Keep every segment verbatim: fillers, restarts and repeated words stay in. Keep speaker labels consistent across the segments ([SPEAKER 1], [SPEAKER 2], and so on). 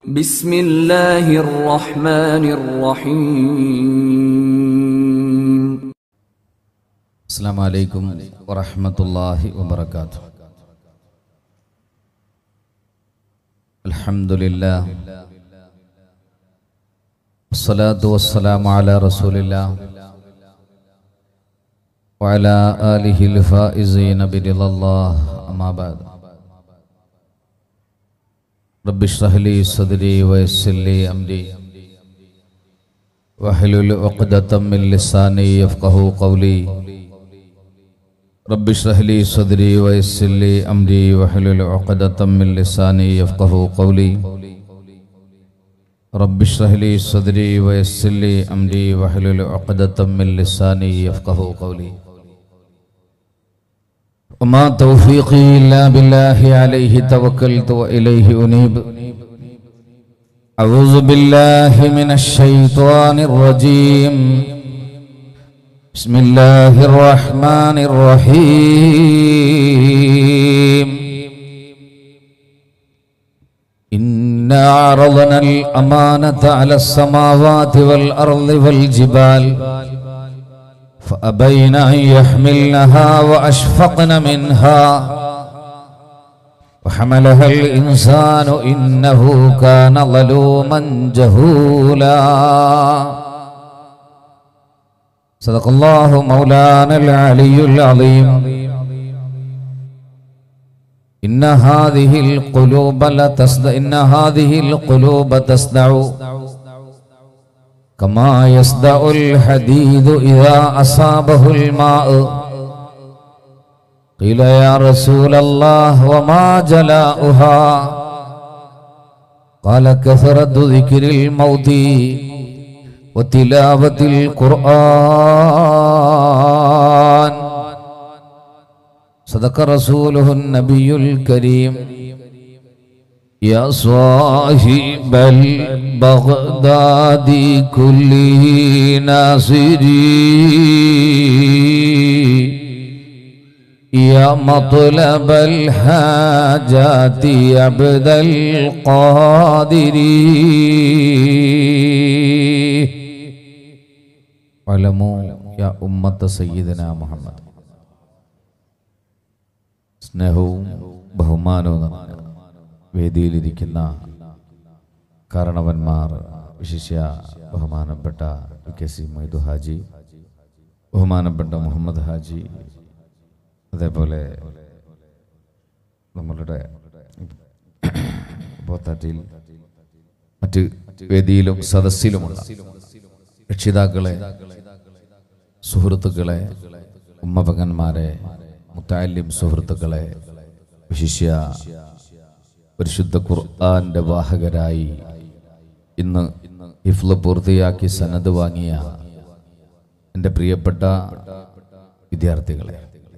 [SPEAKER 1] بسم الله الرحمن الرحيم.
[SPEAKER 2] السلام عليكم ورحمة الله وبركاته. الحمد لله والصلاة والسلام على رسول الله وعلى آله الفائزين برضا الله. أما بعد، رب اشرح لي صدري ويسر لي أمري واحلل عقدة من لساني يفقهوا قولي. رب اشرح لي صدري ويسر لي أمري واحلل عقدة من لساني يفقهوا قولي. رب اشرح لي صدري ويسر لي أمري واحلل عقدة من لساني يفقهوا قولي. وما توفيقي إلا بالله عليه توكلت وإليه أنيب. أعوذ بالله من الشيطان الرجيم. بسم الله الرحمن الرحيم. إنا عرضنا الأمانة على السماوات والأرض والجبال فأبين أن يحملنها وأشفقن منها وحملها الإنسان إنه كان ظلوما جهولا. صدق الله مولانا العلي العظيم. إن هذه القلوب لتصدع إن هذه القلوب تصدع كما يصدع الحديد إذا أصابه الماء. قيل يا رسول الله وما جلاؤها؟ قال كثرة ذكر الموت وتلاوة القرآن. صدق رسوله النبي الكريم. يا صاحب البغداد كله ناصري يا مطلب الحاجات عبد القادر. علموا يا أمة سيدنا محمد. സ്നേഹവും ബഹുമാനവും വേദിയിലിരിക്കുന്ന കാരണവന്മാർ, വിശിഷ്യ ബഹുമാനപ്പെട്ട കെ സി മൊയ്തു ഹാജി, ബഹുമാനപ്പെട്ട മുഹമ്മദ് ഹാജി, അതേപോലെ നമ്മളുടെ പോത്താറ്റിൽ മറ്റ് വേദിയിലും സദസ്സിലുമുള്ള രക്ഷിതാക്കളെ, സുഹൃത്തുക്കളെ, ഉമ്മപകന്മാരെ, മുത്തഅല്ലിം സുഹൃത്തുക്കളെ, വിശിഷ്യ പരിശുദ്ധ ഖുർആന്റെ വാഹകരായി ഇന്ന് ഹിഫ്ള് പൂർത്തിയാക്കി സനദ് വാങ്ങിയ എൻ്റെ പ്രിയപ്പെട്ട വിദ്യാർത്ഥികളെ,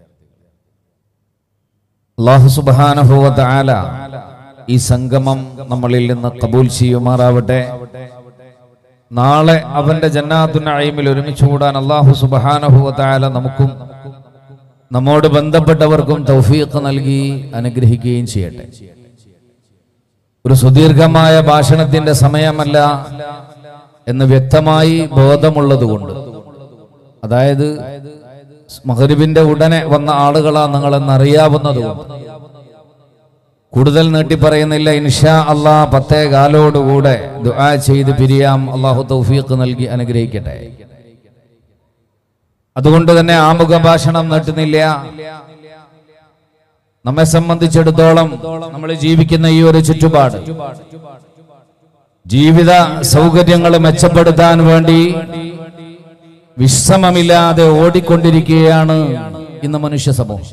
[SPEAKER 2] അല്ലാഹു സുബ്ഹാനഹു വ തആല ഈ സംഗമം നമ്മളിൽ നിന്ന് ഖബൂൽ ചെയ്യുമാറാവട്ടെ. നാളെ അവന്റെ ജന്നാത്തുൻ നഈമിൽ ഒരുമിച്ച് കൂടാൻ അല്ലാഹു സുബ്ഹാനഹു വ തആല നമുക്കും നമ്മോട് ബന്ധപ്പെട്ടവർക്കും തൗഫീഖ് നൽകി അനുഗ്രഹിക്കുകയും ചെയ്യട്ടെ. ഒരു സുദീർഘമായ ഭാഷണത്തിന്റെ സമയമല്ല എന്ന് വ്യക്തമായി ബോധമുള്ളതുകൊണ്ട്, അതായത് മഗ്രിബിന്റെ ഉടനെ വന്ന ആളുകളാ നിങ്ങളെന്നറിയാവുന്നതുകൊണ്ട് കൂടുതൽ നീട്ടി പറയുന്നില്ല. ഇൻഷാ അല്ലാഹ് പത്തേ കാലോടുകൂടെ ദുആ ചെയ്ത് പിരിയാം. അല്ലാഹു തൗഫീഖ് നൽകി അനുഗ്രഹിക്കട്ടെ. അതുകൊണ്ട് തന്നെ ആമുഖ ഭാഷണം നീട്ടുന്നില്ല. നമ്മെ സംബന്ധിച്ചിടത്തോളം നമ്മൾ ജീവിക്കുന്ന ഈ ഒരു ചുറ്റുപാട് ജീവിത സൗകര്യങ്ങൾ മെച്ചപ്പെടുത്താൻ വേണ്ടി വിശ്രമമില്ലാതെ ഓടിക്കൊണ്ടിരിക്കുകയാണ് ഇന്ന് മനുഷ്യ സമൂഹം.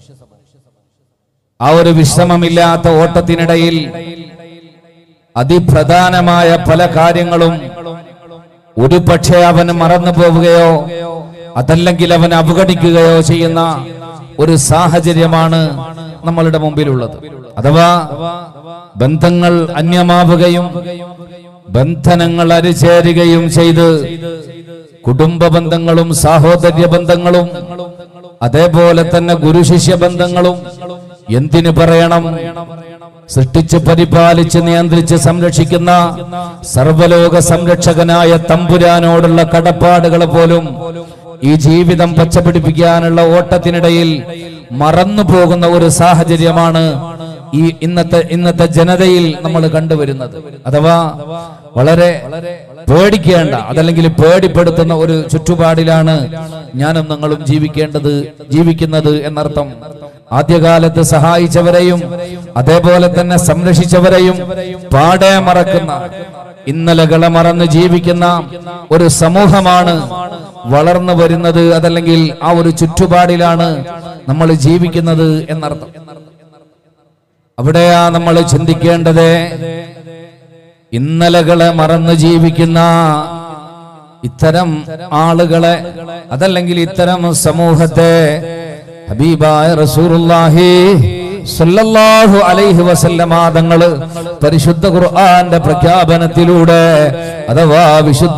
[SPEAKER 2] ആ ഒരു വിശ്രമമില്ലാത്ത ഓട്ടത്തിനിടയിൽ അതിപ്രധാനമായ പല കാര്യങ്ങളും ഒരു പക്ഷേ അവന് മറന്നു പോവുകയോ അതല്ലെങ്കിൽ അവൻ അവഗണിക്കുകയോ ചെയ്യുന്ന ഒരു സാഹചര്യമാണ് നമ്മളുടെ മുമ്പിലുള്ളത്. അഥവാ ബന്ധങ്ങൾ അന്യമാവുകയും ബന്ധനങ്ങൾ അരിചേരുകയും ചെയ്ത് കുടുംബ ബന്ധങ്ങളും സഹോദര്യ ബന്ധങ്ങളും അതേപോലെ തന്നെ ഗുരു ശിഷ്യ ബന്ധങ്ങളും എന്തിനു പറയണം സൃഷ്ടിച്ച് പരിപാലിച്ച് നിയന്ത്രിച്ച് സംരക്ഷിക്കുന്ന സർവലോക സംരക്ഷകനായ തമ്പുരാനോടുള്ള കടപ്പാടുകൾ പോലും ഈ ജീവിതം പച്ചപിടിപ്പിക്കാനുള്ള ഓട്ടത്തിനിടയിൽ മറന്നു പോകുന്ന ഒരു സാഹചര്യമാണ് ഈ ഇന്നത്തെ ഇന്നത്തെ ജനതയിൽ നമ്മൾ കണ്ടുവരുന്നത്. അഥവാ വളരെ പേടിക്കേണ്ട, അതല്ലെങ്കിൽ പേടിപ്പെടുത്തുന്ന ഒരു ചുറ്റുപാടിലാണ് ഞാനും നിങ്ങളും ജീവിക്കേണ്ടത് ജീവിക്കുന്നത് എന്നർത്ഥം. ആദ്യകാലത്ത് സഹായിച്ചവരെയും അതേപോലെ തന്നെ സംരക്ഷിച്ചവരെയും പാടെ മറക്കുന്ന, ഇന്നലകളെ മറന്ന് ജീവിക്കുന്ന ഒരു സമൂഹമാണ് വളർന്നു വരുന്നത്. അതല്ലെങ്കിൽ ആ ഒരു ചുറ്റുപാടിലാണ് നമ്മൾ ജീവിക്കുന്നത് എന്നർത്ഥം. അവിടെയാ നമ്മൾ ചിന്തിക്കേണ്ടത്, ഇന്നലകളെ മറന്ന് ജീവിക്കുന്ന ഇത്തരം ആളുകളെ, അതല്ലെങ്കിൽ ഇത്തരം സമൂഹത്തെ ഹബീബായ റസൂലുള്ളാഹി സ്വല്ലല്ലാഹു അലൈഹി വസല്ലമ തങ്ങള് പരിശുദ്ധ ഖുർആന്റെ പ്രഖ്യാപനത്തിലൂടെ, അഥവാ വിശുദ്ധ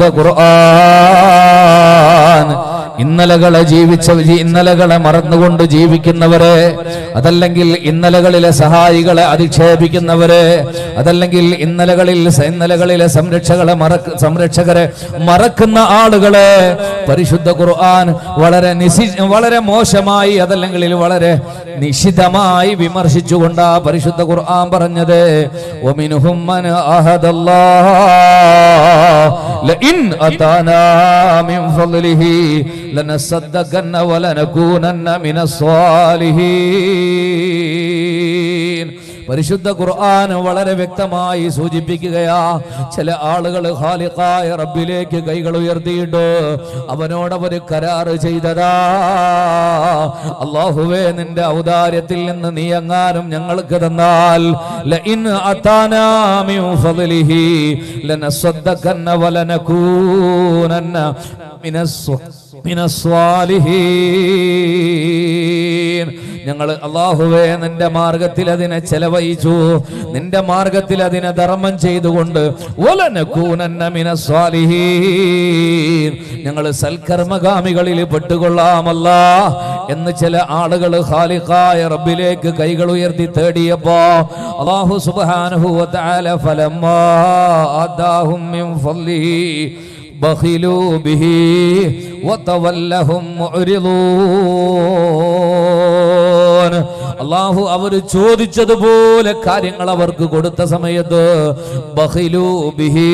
[SPEAKER 2] ഖുർആൻ ഇന്നലകളെ ജീവിച്ച ഇന്നലകളെ മറന്നുകൊണ്ട് ജീവിക്കുന്നവരെ, അതല്ലെങ്കിൽ ഇന്നലകളിലെ സഹായികളെ അധിക്ഷേപിക്കുന്നവരെ, അതല്ലെങ്കിൽ ഇന്നലകളിൽ ഇന്നലകളിലെ സംരക്ഷകളെ മറക്ക സംരക്ഷകരെ മറക്കുന്ന ആളുകളെ പരിശുദ്ധ ഖുർആൻ വളരെ നിശി വളരെ മോശമായി, അതല്ലെങ്കിൽ വളരെ നിശിതമായി വിമർശിച്ചുകൊണ്ടാ പരിശുദ്ധ ഖുർആൻ പറഞ്ഞത്. വമിൻഹും മൻ അഹദല്ലാഹ് ലഇൻ അതാനാ മിൻ ഫളിഹി ലനസദ്ദഖന്ന വലനകൂനന്ന മിനസ് സ്വാലിഹീൻ. പരിശുദ്ധ ഖുർആൻ വളരെ വ്യക്തമായി സൂചിപ്പിക്കുകയാ, ചില ആളുകൾ ഖാലിഖായ റബ്ബിലേക്ക് കൈകൾ ഉയർത്തിയിട്ട് അവനോടവര് കരാറ് ചെയ്തതാ, അല്ലാഹുവേ നിന്റെ ഔദാര്യത്തിൽ നിന്ന് നീ എങ്ങാനും ഞങ്ങൾക്ക് തന്നാൽ ലഇൻ അതാനാ മിൻ ഫളിഹി ലനസദ്ദഖന്ന വലനകൂനന്ന മിനസ് മിനസ് സ്വാലിഹീൻ. ഞങ്ങൾ അല്ലാഹുവേ നിന്റെ മാർഗത്തിൽ അതിനെ ചെലവഴിച്ചു, നിന്റെ മാർഗത്തിൽ അതിനെ ധർമ്മം ചെയ്തുകൊണ്ട് വലനകൂനന്ന മിനസ് സ്വാലിഹീൻ, ഞങ്ങൾ സൽക്കർമ്മഗാമികളിൽ പെട്ടുകൊള്ളാമല്ലാ എന്ന് ചില ആളുകൾ ഖാലിഖായ റബ്ബിലേക്ക് കൈകൾ ഉയർത്തി തേടിയപ്പോ അല്ലാഹു സുബ്ഹാനഹു വ തആല ഫലമ്മാ ആതാഹും മിൻ ഫളിഹി ബഖിലൂ ബിഹി വതവല്ലഹും മുഅ്രിദൂൻ. അല്ലാഹു അവർ ചോദിച്ചതുപോലെ കാര്യങ്ങൾ അവർക്ക് കൊടുത്ത സമയത്ത് ബഖിലൂ ബിഹി,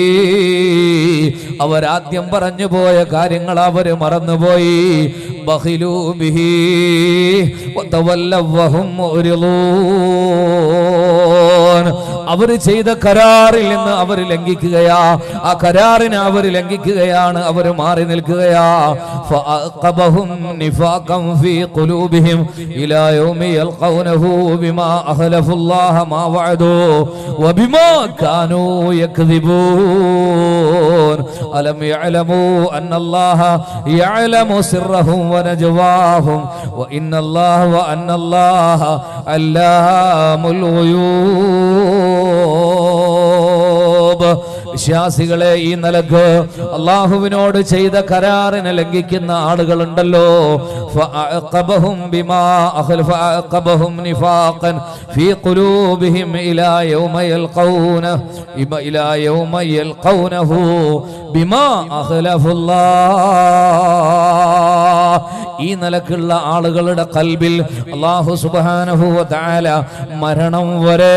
[SPEAKER 2] അവരാദ്യം പറഞ്ഞു പോയ കാര്യങ്ങൾ അവര് മറന്നുപോയി. ബഖിലൂ ബിഹി വതവല്ലഹും മുഅ്രിദൂൻ. അവര് ചെയ്ത കരാറിൽ നിന്ന് അവർ ലംഘിക്കുകയാ, ആ കരാറിനെ അവർ ലംഘിക്കുകയാണ്, അവർ മാറി നിൽക്കുകയാ. ഫഅഖബഹും നിഫാഖൻ ഫീ ഖുലൂബിഹിം ഇലാ യൗമി യൽഖൗനഹു ബിമാ അഖ്ലഫുല്ലാഹ മാ വഅദൂ വബിമാ കാനൂ യക്ദിബൂൻ. അലം യഅലമൂ അന്നല്ലാഹ യഅലമു സിർറഹും വനജ്വാഹും വഇന്നല്ലാഹ വഅന്നല്ലാഹ അല്ലാമുൽ ഗുയൂബ്. വിശ്വാസികളെ, ഈ നിലക്ക് അല്ലാഹുവിനോട് ചെയ്ത കരാറിനെ ലംഘിക്കുന്ന ആളുകളുണ്ടല്ലോ, ഫഅഖബഹും ബിമാ അഖ്ലഫ ഫഅഖബഹും നിഫാഖൻ ഫീ ഖുലൂബിഹിം ഇലാ യൗമ യൽഖൗന ഇലാ യൗമ യൽഖൗനഹു ബിമാ അഖ്ലഫുല്ലാഹ്. ഈ നിലക്കുള്ള ആളുകളുടെ ഖൽബിൽ അല്ലാഹു സുബ്ഹാനഹു വ തആല മരണം വരെ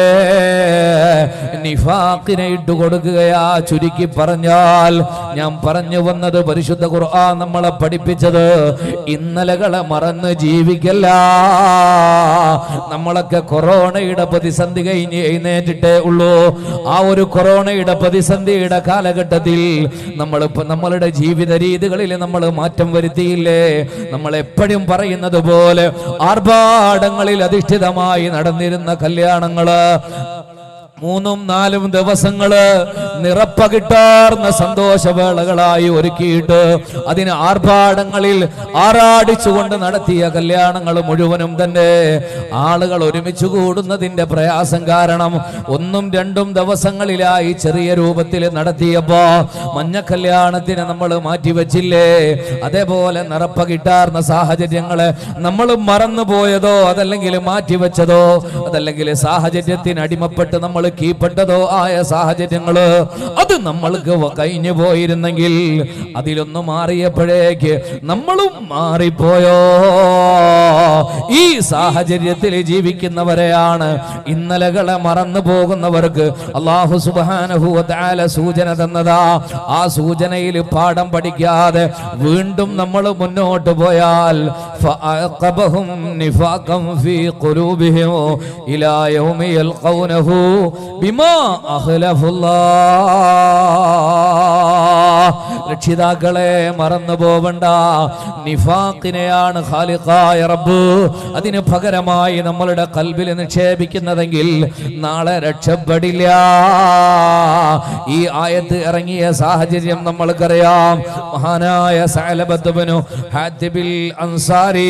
[SPEAKER 2] നിഫാഖിനെ ഇട്ടു കൊടുക്കുകയാ. ചുരുക്കി പറഞ്ഞാൽ, ഞാൻ പറഞ്ഞു വന്നത്, പരിശുദ്ധ ഖുർആൻ നമ്മളെ പഠിപ്പിച്ചത് ഇന്നലകളെ മറന്ന് ജീവിക്കല്ല. നമ്മളൊക്കെ കൊറോണയുടെ പ്രതിസന്ധി കഴിഞ്ഞ് എഴുന്നേറ്റിട്ടേ ഉള്ളൂ. ആ ഒരു കൊറോണയുടെ പ്രതിസന്ധിയുടെ കാലഘട്ടത്തിൽ നമ്മൾ നമ്മളുടെ ജീവിത രീതികളിൽ നമ്മൾ മാറ്റം വരുത്തിയില്ലേ? നമ്മൾ എപ്പോഴും പറയുന്നത് പോലെ ആർഭാടങ്ങളിൽ അധിഷ്ഠിതമായി നടന്നിരുന്ന കല്യാണങ്ങള്, മൂന്നും നാലും ദിവസങ്ങള് നിറപ്പകിട്ടാർന്ന സന്തോഷവേളകളായി ഒരുക്കിയിട്ട് അതിന് ആർഭാടങ്ങളിൽ ആറാടിച്ചുകൊണ്ട് നടത്തിയ കല്യാണങ്ങൾ മുഴുവനും തന്നെ ആളുകൾ ഒരുമിച്ച് കൂടുന്നതിന്റെ പ്രയാസം കാരണം ഒന്നും രണ്ടും ദിവസങ്ങളിലായി ചെറിയ രൂപത്തിൽ നടത്തിയപ്പോ മഞ്ഞ കല്യാണത്തിന് നമ്മൾ മാറ്റിവെച്ചില്ലേ? അതേപോലെ നിറപ്പകിട്ടാർന്ന സാഹചര്യങ്ങള് നമ്മൾ മറന്നുപോയതോ അതല്ലെങ്കിൽ മാറ്റിവെച്ചതോ അതല്ലെങ്കിൽ സാഹചര്യത്തിന് അടിമപ്പെട്ട് നമ്മൾ കീപ്പെട്ടതോ ആയ സാഹചര്യങ്ങള് അത് നമ്മൾക്ക് കഴിഞ്ഞു പോയിരുന്നെങ്കിൽ അതിലൊന്നും മാറിയപ്പോഴേക്ക് നമ്മളും മാറിപ്പോയോ? ഈ സാഹചര്യത്തിൽ ജീവിക്കുന്നവരെയാണ് ഇന്നലകളെ മറന്നു പോകുന്നവർക്ക് അല്ലാഹു സുബ്ഹാനഹു വ തആല സൂചന തന്നതാ. ആ സൂചനയിൽ പാഠം പഠിക്കാതെ വീണ്ടും നമ്മൾ മുന്നോട്ട് പോയാൽ ഫഅഖബഹും നിഫാഖൻ ഫീ ഖുലൂബിഹിം ഇലാ യൗമി യൽഖൗനഹു ബിമാ അഖ്ലഫുല്ലാഹ്. രക്ഷിതാക്കളെ മറന്നു പോവണ്ട. നിഫാഖിനെയാണ് ഖാലിഖായ റബ്ബ് അതിന് പകരമായി നമ്മളുടെ ഖൽബിൽ നിക്ഷേപിക്കുന്നതെങ്കിൽ നാളെ രക്ഷപ്പെടില്ല. ഈ ആയത്ത് ഇറങ്ങിയ സാഹചര്യം നമ്മൾക്കറിയാം. മഹാനായ സഅലബത്ത് ഇബ്നു ഹാത്തിബിൽ അൻസാരി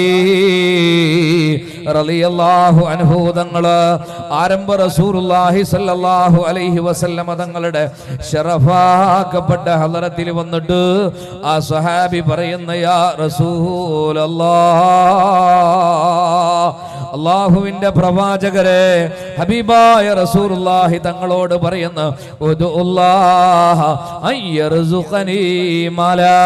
[SPEAKER 2] റളിയല്ലാഹു അൻഹു തങ്ങള് ആരംഭ റസൂലുള്ളാഹി സ്വല്ലല്ലാഹു അലൈഹി വസല്ലമ തങ്ങളുടെ ശറഫാക്കപ്പെട്ട ഹളറത്തിൽ വന്നിട്ട് ആ സ്വഹാബി പറയുന്ന യാ റസൂലല്ലാഹ്, അല്ലാഹുവിന്റെ പ്രവാചകരെ, ഹബീബായ റസൂലുള്ളാഹി തങ്ങളോട് പറയുന്ന ഉദുല്ലാഹ അയ്യർസുഖനി മാലാ,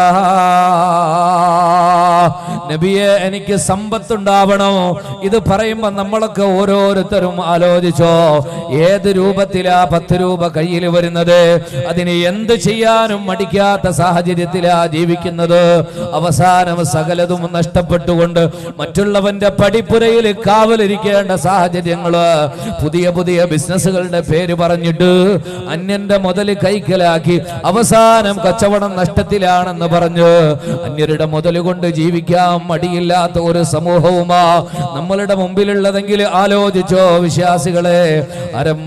[SPEAKER 2] നബിയെ എനിക്ക് സമ്പത്തുണ്ടാവണം. ഇത് പറയുമ്പോ നമ്മളൊക്കെ ഓരോരുത്തരും ആലോചിച്ചോ, ഏത് രൂപത്തിലാ പത്ത് രൂപ കയ്യിൽ വരുന്നത്? അതിന് എന്ത് ചെയ്യാനും മടിക്കാത്ത സാഹചര്യത്തിലാ ജീവിക്കുന്നത്. അവസാനം സകലതും നഷ്ടപ്പെട്ടുകൊണ്ട് മറ്റുള്ളവന്റെ പടിപ്പുരയിൽ കാവലിരിക്കേണ്ട സാഹചര്യങ്ങള്, പുതിയ പുതിയ ബിസിനസ്സുകളുടെ പേര് പറഞ്ഞിട്ട് അന്യന്റെ മുതൽ കൈക്കലാക്കി അവസാനം കച്ചവടം നഷ്ടത്തിലാണെന്ന് പറഞ്ഞ് അന്യരുടെ മുതൽ കൊണ്ട് ജീവിക്കാൻ മടിയില്ലാത്ത ഒരു സമൂഹവുമാ നമ്മളുടെ മുമ്പിലുള്ളതെങ്കിൽ ആലോചിച്ചോ വിശ്വാസികളെ. ആരംഭ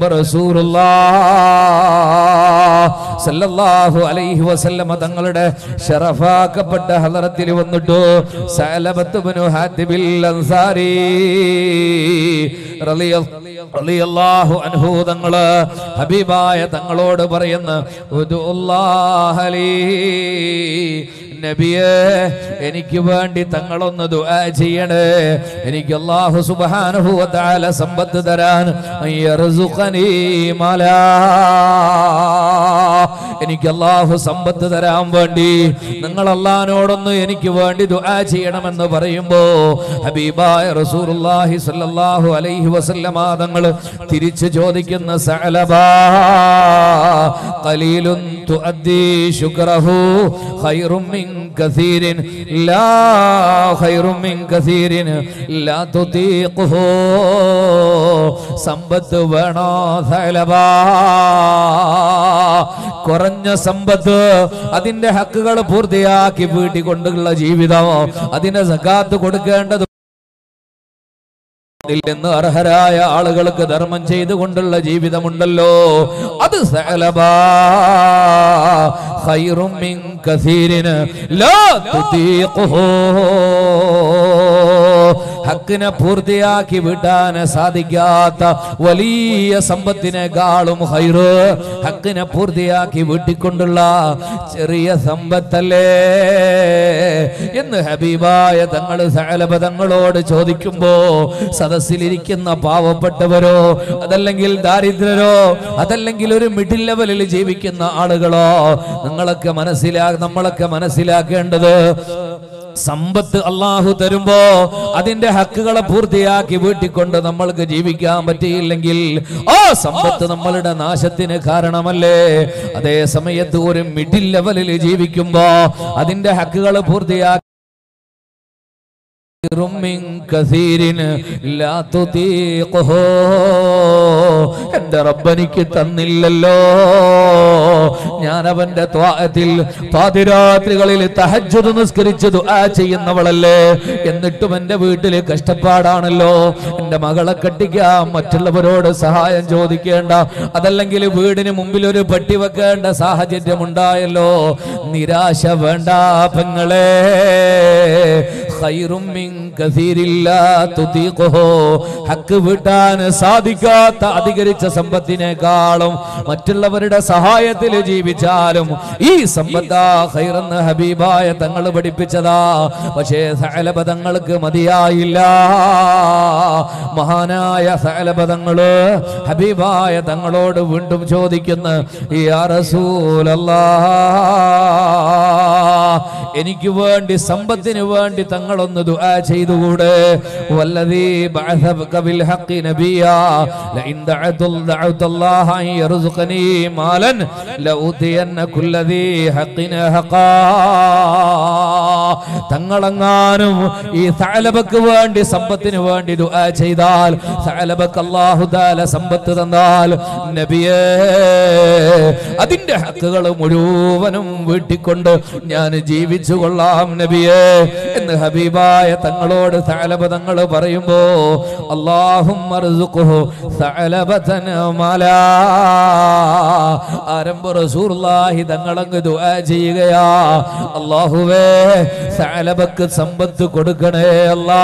[SPEAKER 2] റസൂലുള്ളാഹി സല്ലല്ലാഹു അലൈഹി വസല്ലമ തങ്ങളുടെ ശറഫാക്കപ്പെട്ട ഹളറത്തിൽ വന്നിട്ട് സഅലബത്ത് ഇബ്നു ഹാത്തിബിൽ അൻസാരി റളിയല്ലാഹു അൻഹു തങ്ങള് ഹബീബായ തങ്ങളോട് പറയുന്ന ഉദുല്ലാഹ ലീ, നബിയേ എനിക്ക് വേണ്ടി തങ്ങളൊന്ന് ദുആ ചെയ്യണേ. എനിക്ക് അല്ലാഹു സുബ്ഹാനഹു വ തആല സമ്പത്ത് തരാൻ, യർസുഖനി മാലാ, എനിക്ക് അല്ലാഹു സമ്പത്ത് തരാൻ വേണ്ടി നിങ്ങൾ അല്ലാഹുവിനോടൊന്ന് എനിക്ക് വേണ്ടി ദുആ ചെയ്യണമെന്ന് പറയുമ്പോ ഹബീബായ റസൂലുള്ളാഹി സ്വല്ലല്ലാഹു അലൈഹി വസല്ലമ തങ്ങൾ തിരിച്ചു ചോദിക്കുന്ന സഅലബാ ഖലീലുൻ തുഅദ്ദി ശുക്റഹു ഖൈറും മിൻ കസീരിൻ ലാ ഖൈറും മിൻ കസീരിൻ ലാ തുതീഖുഹു. സമ്പത്ത് വേണോ സഅലബാ? കുറഞ്ഞ സമ്പത്ത് അതിന്റെ ഹക്കുകൾ പൂർത്തിയാക്കി വീട്ടിൽ കൊണ്ടുള്ള ജീവിതം, അതിന്റെ സകാത്ത് കൊടുക്കേണ്ടത് നിന്ന് അർഹരായ ആളുകൾക്ക് ധർമ്മം ചെയ്തുകൊണ്ടുള്ള ജീവിതമുണ്ടല്ലോ, അത് സഅലബാ ഖൈറും മിൻ കസീരിൻ ലാ തുതീഖുഹു. ഹക്കിനെ പൂർത്തിയാക്കി വിടാൻ സാധിക്കാത്ത വലിയ സമ്പത്തിനേക്കാളും ഖൈറ് ഹക്കിനെ പൂർത്തിയാക്കി വീട്ടിക്കൊണ്ടുള്ള ചെറിയ സമ്പത്തല്ലേ എന്ന് ഹബീബായ തങ്ങൾ സഅലബ തങ്ങളോട് ചോദിക്കുമ്പോ സദസ്സിലിരിക്കുന്ന പാവപ്പെട്ടവരോ അതല്ലെങ്കിൽ ദാരിദ്രരോ അതല്ലെങ്കിൽ ഒരു മിഡിൽ ലെവലിൽ ജീവിക്കുന്ന ആളുകളോ നിങ്ങളൊക്കെ മനസ്സിലാ നമ്മളൊക്കെ മനസ്സിലാക്കേണ്ടത്, സമ്പത്ത് അള്ളാഹു തരുമ്പോ അതിന്റെ ഹക്കുകളെ പൂർത്തിയാക്കി വീട്ടിക്കൊണ്ട് നമ്മൾക്ക് ജീവിക്കാൻ പറ്റിയില്ലെങ്കിൽ ആ സമ്പത്ത് നമ്മളുടെ നാശത്തിന് കാരണമല്ലേ? അതേ സമയത്ത് ഒരു മിഡിൽ ലെവലിൽ ജീവിക്കുമ്പോ അതിന്റെ ഹക്കുകളെ പൂർത്തിയാക്കി എന്റെ റബ്ബ് എനിക്ക് തന്നില്ലല്ലോ, ഞാൻ അവന്റെ ത്വാഅത്തിൽ പാതിരാത്രികളിൽ തഹജ്ജുദ് നിസ്കരിച്ച് ദുആ ചെയ്യുന്നവളല്ലേ, എന്നിട്ടും എന്റെ വീട്ടിൽ കഷ്ടപ്പാടാണല്ലോ. എന്റെ മകളെ കെട്ടിക്കാൻ മറ്റുള്ളവരോട് സഹായം ചോദിക്കേണ്ട, അതല്ലെങ്കിൽ വീടിന് മുമ്പിൽ ഒരു പെട്ടി വെക്കേണ്ട സാഹചര്യം ഉണ്ടായല്ലോ. നിരാശ വേണ്ട പെങ്ങളെ. ഖൈറും മിൻ കസീരില്ലാ തുതീഖുഹു. ഹക്ക് വീട്ടാൻ സാധിക്കാത്ത അധികരിച്ച സമ്പത്തിനേക്കാളും മറ്റുള്ളവരുടെ സഹായത്തിൽ ജീവിച്ചാലും ഈ സമ്പത്താ ഖൈറെന്ന് ഹബീബായ തങ്ങൾ പഠിപ്പിച്ചതാ. പക്ഷേ സഅലബ തങ്ങൾക്ക് മതിയായില്ല. മഹാനായ സഅലബ തങ്ങള് ഹബീബായ തങ്ങളോട് വീണ്ടും ചോദിക്കുന്നു, യാ റസൂലല്ലാഹ്, എനിക്ക് വേണ്ടി സമ്പത്തിന് വേണ്ടി തങ്ങളൊന്ന് ദുആ ചെയ്തുകൂടെ? വല്ലദീ ബഅസക ബിൽ ഹഖി നബിയാ ലഇൻ ദഅതു ദഅതുല്ലാഹ അൻ യർസുഖനി മാലൻ ലഉതിയന്ന കുല്ലദീ ഹഖിന ഹഖാ. തങ്ങളെങ്ങാനും ഈ സഅലബക്ക് വേണ്ടി സമ്പത്തിന് വേണ്ടി ദുആ ചെയ്താൽ, സഅലബക്ക് അല്ലാഹു തആല സമ്പത്ത് തന്നാൽ, നബിയേ അതിന്റെ ഹക്കുകൾ മുഴുവനും വീട്ടിക്കൊണ്ട് ഞാൻ ജീവിച്ചു കൊള്ളാം നബിയേ എന്ന് ഹബീബായ തങ്ങളോട് സഅലബ തങ്ങൾ പറയുമ്പോ, അല്ലാഹുമ്മ അർസുഖ്ഹു സഅലബതൻ മാലാ. ആരംഭ റസൂലുള്ളാഹി തങ്ങളങ്ങ് ദുആ ചെയ്യുകയാ, അല്ലാഹുവേ സഅലബക്ക് സമ്പത്ത് കൊടുക്കണേ അല്ലാ,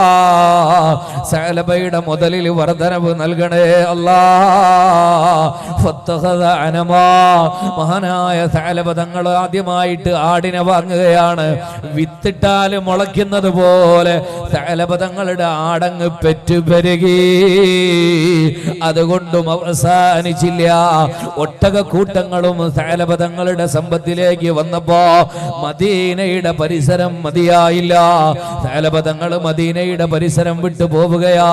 [SPEAKER 2] സഅലബയുടെ മുതലിൽ വർധനവ് നൽകണേ അല്ലാ. ഫത്തഖദ അനമാ. മഹാനായ സഅലബ തങ്ങൾ ആദ്യമായിട്ട് ആടിനെ വാങ്ങുകയാണ്. വിത്തിട്ടാൽ മുളയ്ക്കുന്നത് പോലെ സഅലബ തങ്ങളുടെ ആടങ്ങ് പെറ്റുപെരുകി. അതുകൊണ്ടും അവസാനിച്ചില്ല. ഒട്ടക കൂട്ടങ്ങളും സഅലബ തങ്ങളുടെ സമ്പത്തിലേക്ക് വന്നപ്പോ മദീനയുടെ പരിസരം മതിയായില്ല. സഅലബ തങ്ങൾ മദീനയുടെ പരിസരം വിട്ടു പോവുകയാ.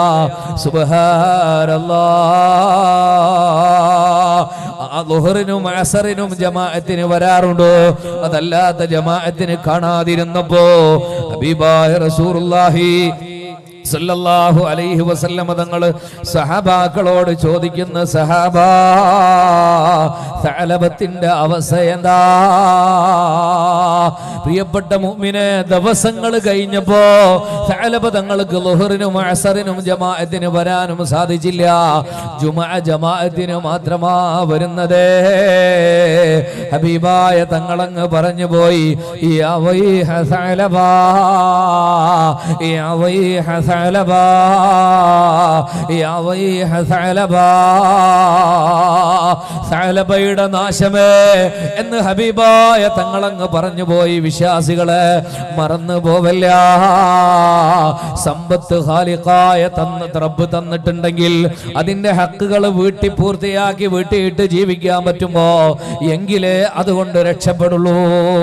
[SPEAKER 2] സുബ്ഹാനല്ലാഹ്. ളുഹറിനും അസറിനും ജമാഅത്തിന് വരാറുണ്ടോ? അതല്ലാത്ത ജമാഅത്തിന് കാണാതിരുന്നപ്പോ ഹബീബായ റസൂലുള്ളാഹി സല്ലല്ലാഹു അലൈഹി വസല്ലം തങ്ങൾ സഹാബാക്കളോട് ചോദിക്കുന്ന, സഹാബാ സഅലബത്തിന്റെ അവസ്ഥ എന്താ? പ്രിയപ്പെട്ട മുഅ്മിനെ, ദിവസങ്ങൾ കഴിഞ്ഞപ്പോ സഅലബ തങ്ങൾക്ക് ളുഹറിനും അസറിനും ജമാഅത്തിന് വരാനും സാധിച്ചില്ല. ജുമുഅ ജമാഅത്തിന് മാത്രമാ വരുന്നത്. ഹബീബായ തങ്ങളങ്ങ് പറഞ്ഞു പോയി, യാ വൈഹ സഅലബാ, യാ വൈഹ സഅലബാ, യാ വൈഹ സഅലബാ. സഅലബയുടെ നാശമേ എന്ന് ഹബീബായ തങ്ങളങ്ങ് പറഞ്ഞു പോയി. വിശ്വാസികളെ മറന്നു പോവല്ല. സമ്പത്ത് ഖാലിഖായ തന്ന റബ്ബ് തന്നിട്ടുണ്ടെങ്കിൽ അതിന്റെ ഹക്കുകൾ വീട്ടി പൂർത്തിയാക്കി വീട്ടിയിട്ട് ജീവിക്കാൻ പറ്റുമോ? എങ്കിലേ അതുകൊണ്ട് രക്ഷപ്പെടുള്ളൂ.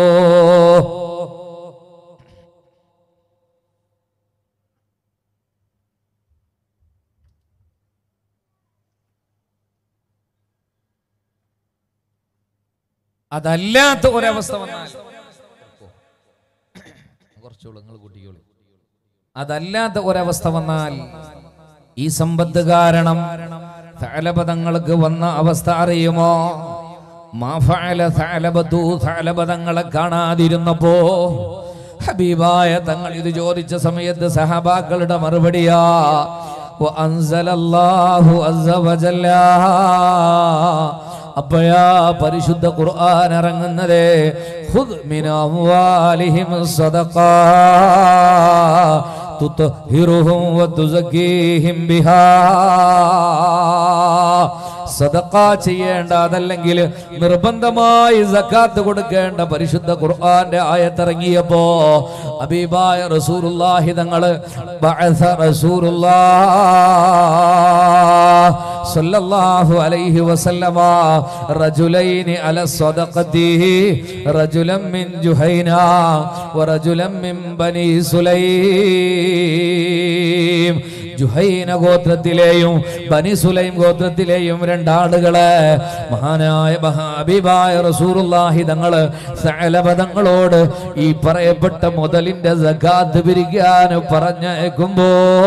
[SPEAKER 2] അതല്ലാത്ത ഒരവസ്ഥ വന്നാൽ, അതല്ലാത്ത ഒരവസ്ഥ വന്നാൽ ഈ സമ്പത്ത് കാരണം സഅലബ തങ്ങൾക്ക് വന്ന അവസ്ഥ അറിയുമോ? മാ ഫഅല സഅലബതു. സഅലബ തങ്ങളെ കാണാതിരുന്നപ്പോ ഹബീബായ തങ്ങൾ ഇത് ചോദിച്ച സമയത്ത് സഹാബാക്കളുടെ മറുപടിയാ, വഅൻസലല്ലാഹു അസ്സ വജല്ല. അപ്പോഴാ പരിശുദ്ധ ഖുർആൻ ഇറങ്ങുന്നത്, ഖുദ് മിൻ അംവാലിഹിം സദഖാ തുത്ഹിറുഹും വതുസക്കീഹിം ബിഹാ. സദഖ ചെയ്യേണ്ട, അതല്ലെങ്കിൽ നിർബന്ധമായി സകാത്ത് കൊടുക്കേണ്ട പരിശുദ്ധ ഖുർആന്റെ ആയത്തിറങ്ങിയപ്പോ ഹബീബായ റസൂലുള്ളാഹി തങ്ങൾ ബഅസ റസൂലുള്ളാഹി സല്ലല്ലാഹു അലൈഹി വസല്ലമ റജുലൈനി അല സദഖതി, റജുലൻ മിൻ ജുഹൈന വറജുലൻ മിൻ ബനി സുലൈം. ജുഹൈന ഗോത്രത്തിലെയും ബനി സുലൈം ഗോത്രത്തിലെയും രണ്ടാളുകളെ മഹാനായ ഹബീബായ റസൂലുള്ളാഹി തങ്ങള് സഅലബ തങ്ങളോട് ഈ പറയപ്പെട്ട മുതലിന്റെ സകാത്ത് പിരിക്കാൻ പറഞ്ഞേക്കുമ്പോ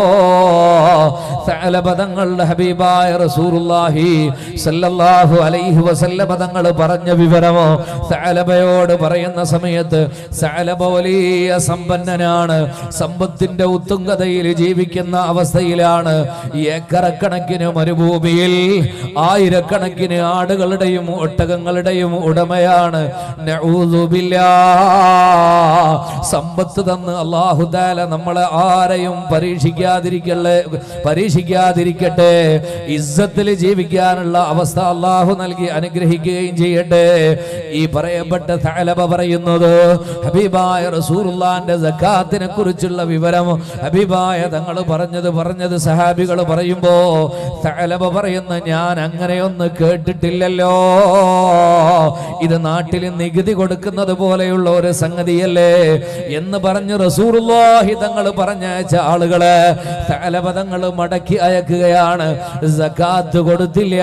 [SPEAKER 2] സഅലബ തങ്ങളുടെ ഹബീബായ റസൂലുള്ളാഹി സല്ലല്ലാഹു അലൈഹി വസല്ലമ തങ്ങൾ പറഞ്ഞ വിവരമോ സഅലബയോട് പറയുന്ന സമയത്ത് സഅലബ വലിയ സമ്പന്നനാണ്, സമ്പത്തിന്റെ ഉത്തുംഗതയിൽ ജീവിക്കുന്ന അവസ്ഥയിലാണ്. ഏക്കറക്കണക്കിന് മരുഭൂമിയിൽ ആയിരക്കണക്കിന് ആടുകളുടെയും ഒട്ടകങ്ങളുടെയും ഉടമയാണ്. നഊദു ബില്ലാഹ്. സമ്പത്ത് തന്ന് അല്ലാഹു തആല നമ്മളെ ആരെയും പരീക്ഷിക്കാതിരിക്കല്ലേ പരീക്ഷിക്കാതിരിക്കട്ടെ. ഇസ്സത്തിൽ ജീവിക്കാനുള്ള അവസ്ഥ അല്ലാഹു നൽകി അനുഗ്രഹിക്കുകയും ചെയ്യട്ടെ. ഈ പറയപ്പെട്ട സഅലബ പറയുന്നത് ഹബീബായ റസൂലുള്ളാഹിന്റെ സകാത്തിനെ കുറിച്ചുള്ള വിവരം ഹബീബായ തങ്ങൾ പറഞ്ഞത് പറഞ്ഞത് സഹാബികൾ പറയുമ്പോ സഅലബ പറയുന്ന ഞാൻ അങ്ങനെയൊന്ന് കേട്ടിട്ടില്ലല്ലോ. ഇത് നാട്ടിൽ നികുതി കൊടുക്കുന്നത് പോലെയുള്ള ഒരു സംഗതിയല്ലേ എന്ന് പറഞ്ഞ് റസൂലുള്ളാഹി തങ്ങൾ പറഞ്ഞയച്ച ആളുകളെ സഅലബ തങ്ങൾ മടക്കി അയക്കുകയാണ്. സകാത്ത് കൊടുത്തില്ല.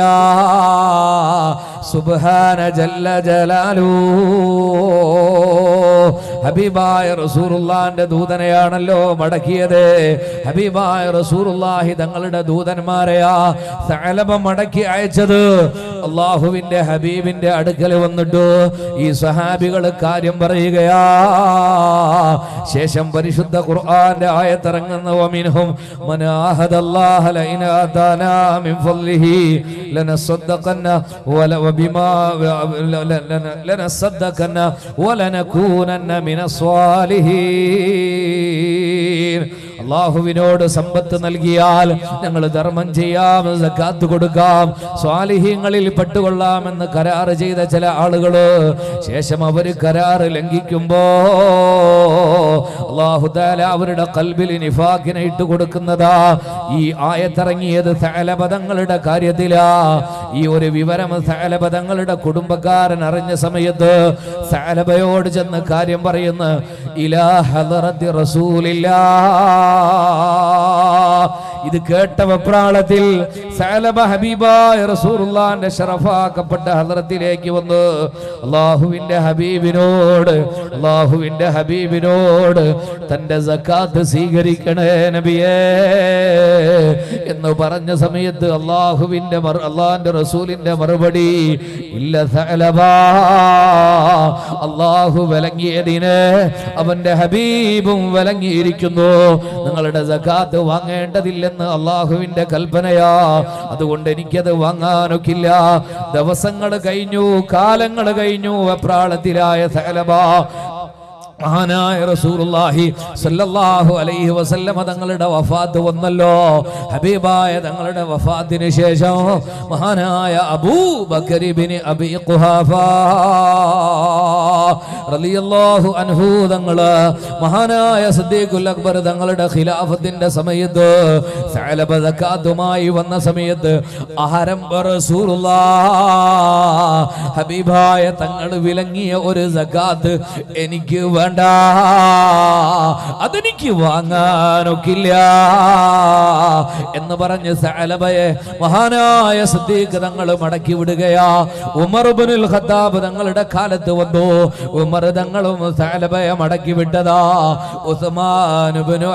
[SPEAKER 2] സുബ്ഹാന ജല്ല ജലാലു. ഹബീബായ റസൂലുള്ളാഹിന്റെ ദൂതനെയാണല്ലോ മടക്കിയത്. ഹബീബായ റസൂലുള്ളാഹി തങ്ങളുടെ ദൂതന്മാരെയാ സഅലബ മടക്കി അയച്ചത്. അല്ലാഹുവിന്റെ ഹബീബിന്റെ അടുക്കൽ വന്നിട്ട് ഈ സ്വഹാബികൾ കാര്യം പറയുകയാ. ശേഷം പരിശുദ്ധ ഖുർആന്റെ ആയത്തിറങ്ങുന്ന വമിൻഹും മൻ ആഹദല്ലാഹ ലഇൻ ആതാനാ മിൻ ഫളിഹി ലനസദ്ദഖന്ന വല വബിമാ ലനസദ്ദഖന്ന വലനകൂനന്ന മിനസ്വാലിഹീൻ. അല്ലാഹുവിനോട് സമ്പത്ത് നൽകിയാൽ ഞങ്ങൾ ധർമ്മം ചെയ്യാം, സകാത്ത് കൊടുക്കാം, സ്വാലിഹീങ്ങളിൽ പെട്ടുകൊള്ളാമെന്ന് കരാർ ചെയ്ത ചില ആളുകള് ശേഷം അവർ കരാർ ലംഘിക്കുമ്പോ അല്ലാഹു തആല അവരുടെ ഖൽബിൽ നിഫാഖിനെ ഇട്ട് കൊടുക്കുന്നതാ. ഈ ആയത്തിറങ്ങിയത് സഅലബ തങ്ങളുടെ കാര്യത്തിലാ. ഈ ഒരു വിവരം സഅലബ തങ്ങളുടെ കുടുംബക്കാരൻ അറിഞ്ഞ സമയത്ത് സഅലബയോട് ചെന്ന് കാര്യം പറയുന്ന ഇലാ ഹദറത്തി റസൂലില്ലാഹ്. ഇത് കേട്ട വെപ്രാളത്തിൽ സഅലബ ഹബീബായ റസൂലുള്ളാഹിന്റെ ശറഫാക്കപ്പെട്ട ഹദറത്തിലേക്ക് വന്ന് അല്ലാഹുവിന്റെ ഹബീബിനോട് അല്ലാഹുവിന്റെ ഹബീബിനോട് തന്റെ സകാത്ത് സ്വീകരിക്കണേ നബിയേ എന്ന് പറഞ്ഞ സമയത്ത് അല്ലാഹുവിന്റെ അല്ലാഹുവിന്റെ റസൂലിന്റെ മറുപടി ഇല്ല സഅലബ. അല്ലാഹു വിലങ്ങിയതിനെ അവന്റെ ഹബീബും വിലങ്ങിയിരിക്കുന്നു. നിങ്ങളുടെ സകാത്ത് വാങ്ങേണ്ടതില്ലെന്ന് അല്ലാഹുവിന്റെ കൽപ്പനയാ. അതുകൊണ്ട് എനിക്കത് വാങ്ങാനൊക്കില്ല. ദിവസങ്ങൾ കഴിഞ്ഞു, കാലങ്ങൾ കഴിഞ്ഞു. വെപ്രാളത്തിലായ സഅലബ മഹാനായ റസൂലുള്ളാഹി സ്വല്ലല്ലാഹു അലൈഹി വസല്ലമ തങ്ങളുടെ വഫാത്ത് വന്നല്ലോ. ഹബീബായ തങ്ങളുടെ വഫാത്തിന് ശേഷം മഹാനായ അബൂബക്കർ ഇബ്നു അബീ ഖുഹാഫ റളിയല്ലാഹു അൻഹു തങ്ങള് മഹാനായ സിദ്ദീഖുൽ അക്ബർ തങ്ങളുടെ ഖിലാഫത്തിന്റെ സമയത്ത് സഅലബ സകാത്തുമായി വന്ന സമയത്ത് ആരംഭ റസൂലുള്ളാഹ് ഹബീബായ തങ്ങൾ വിലങ്ങിയ ഒരു സകാത്ത് എനിക്ക് വേണ്ട, അതെനിക്ക് വാങ്ങാനൊക്കില്ല എന്ന് പറഞ്ഞ് സഅലബയെ മഹാനായ സിദ്ദീഖ് തങ്ങൾ മടക്കി വിടുകയാ. ഉമർ ഇബ്നുൽ ഖത്താബ് തങ്ങളുടെ കാലത്ത് വന്നു. ഉമർ തങ്ങളും സഅലബയെ മടക്കി വിട്ടതാ. ഉസ്മാൻ ഇബ്നു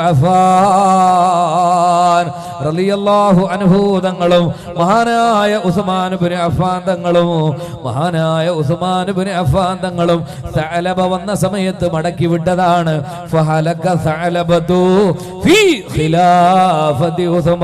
[SPEAKER 2] അഫ്ഫാൻ റളിയല്ലാഹു അൻഹു തങ്ങളും മഹാനായ ഉസ്മാൻ ഇബ്നു അഫ്ഫാൻ തങ്ങളും മഹാനായ ഉസ്മാൻ ഇബ്നു അഫ്ഫാൻ തങ്ങളും സഅലബ വന്ന സമയത്ത് മടക്കി വിട്ടതാണ്. ഫഹലക സഅലബതു ഫീ ഖിലാഫതി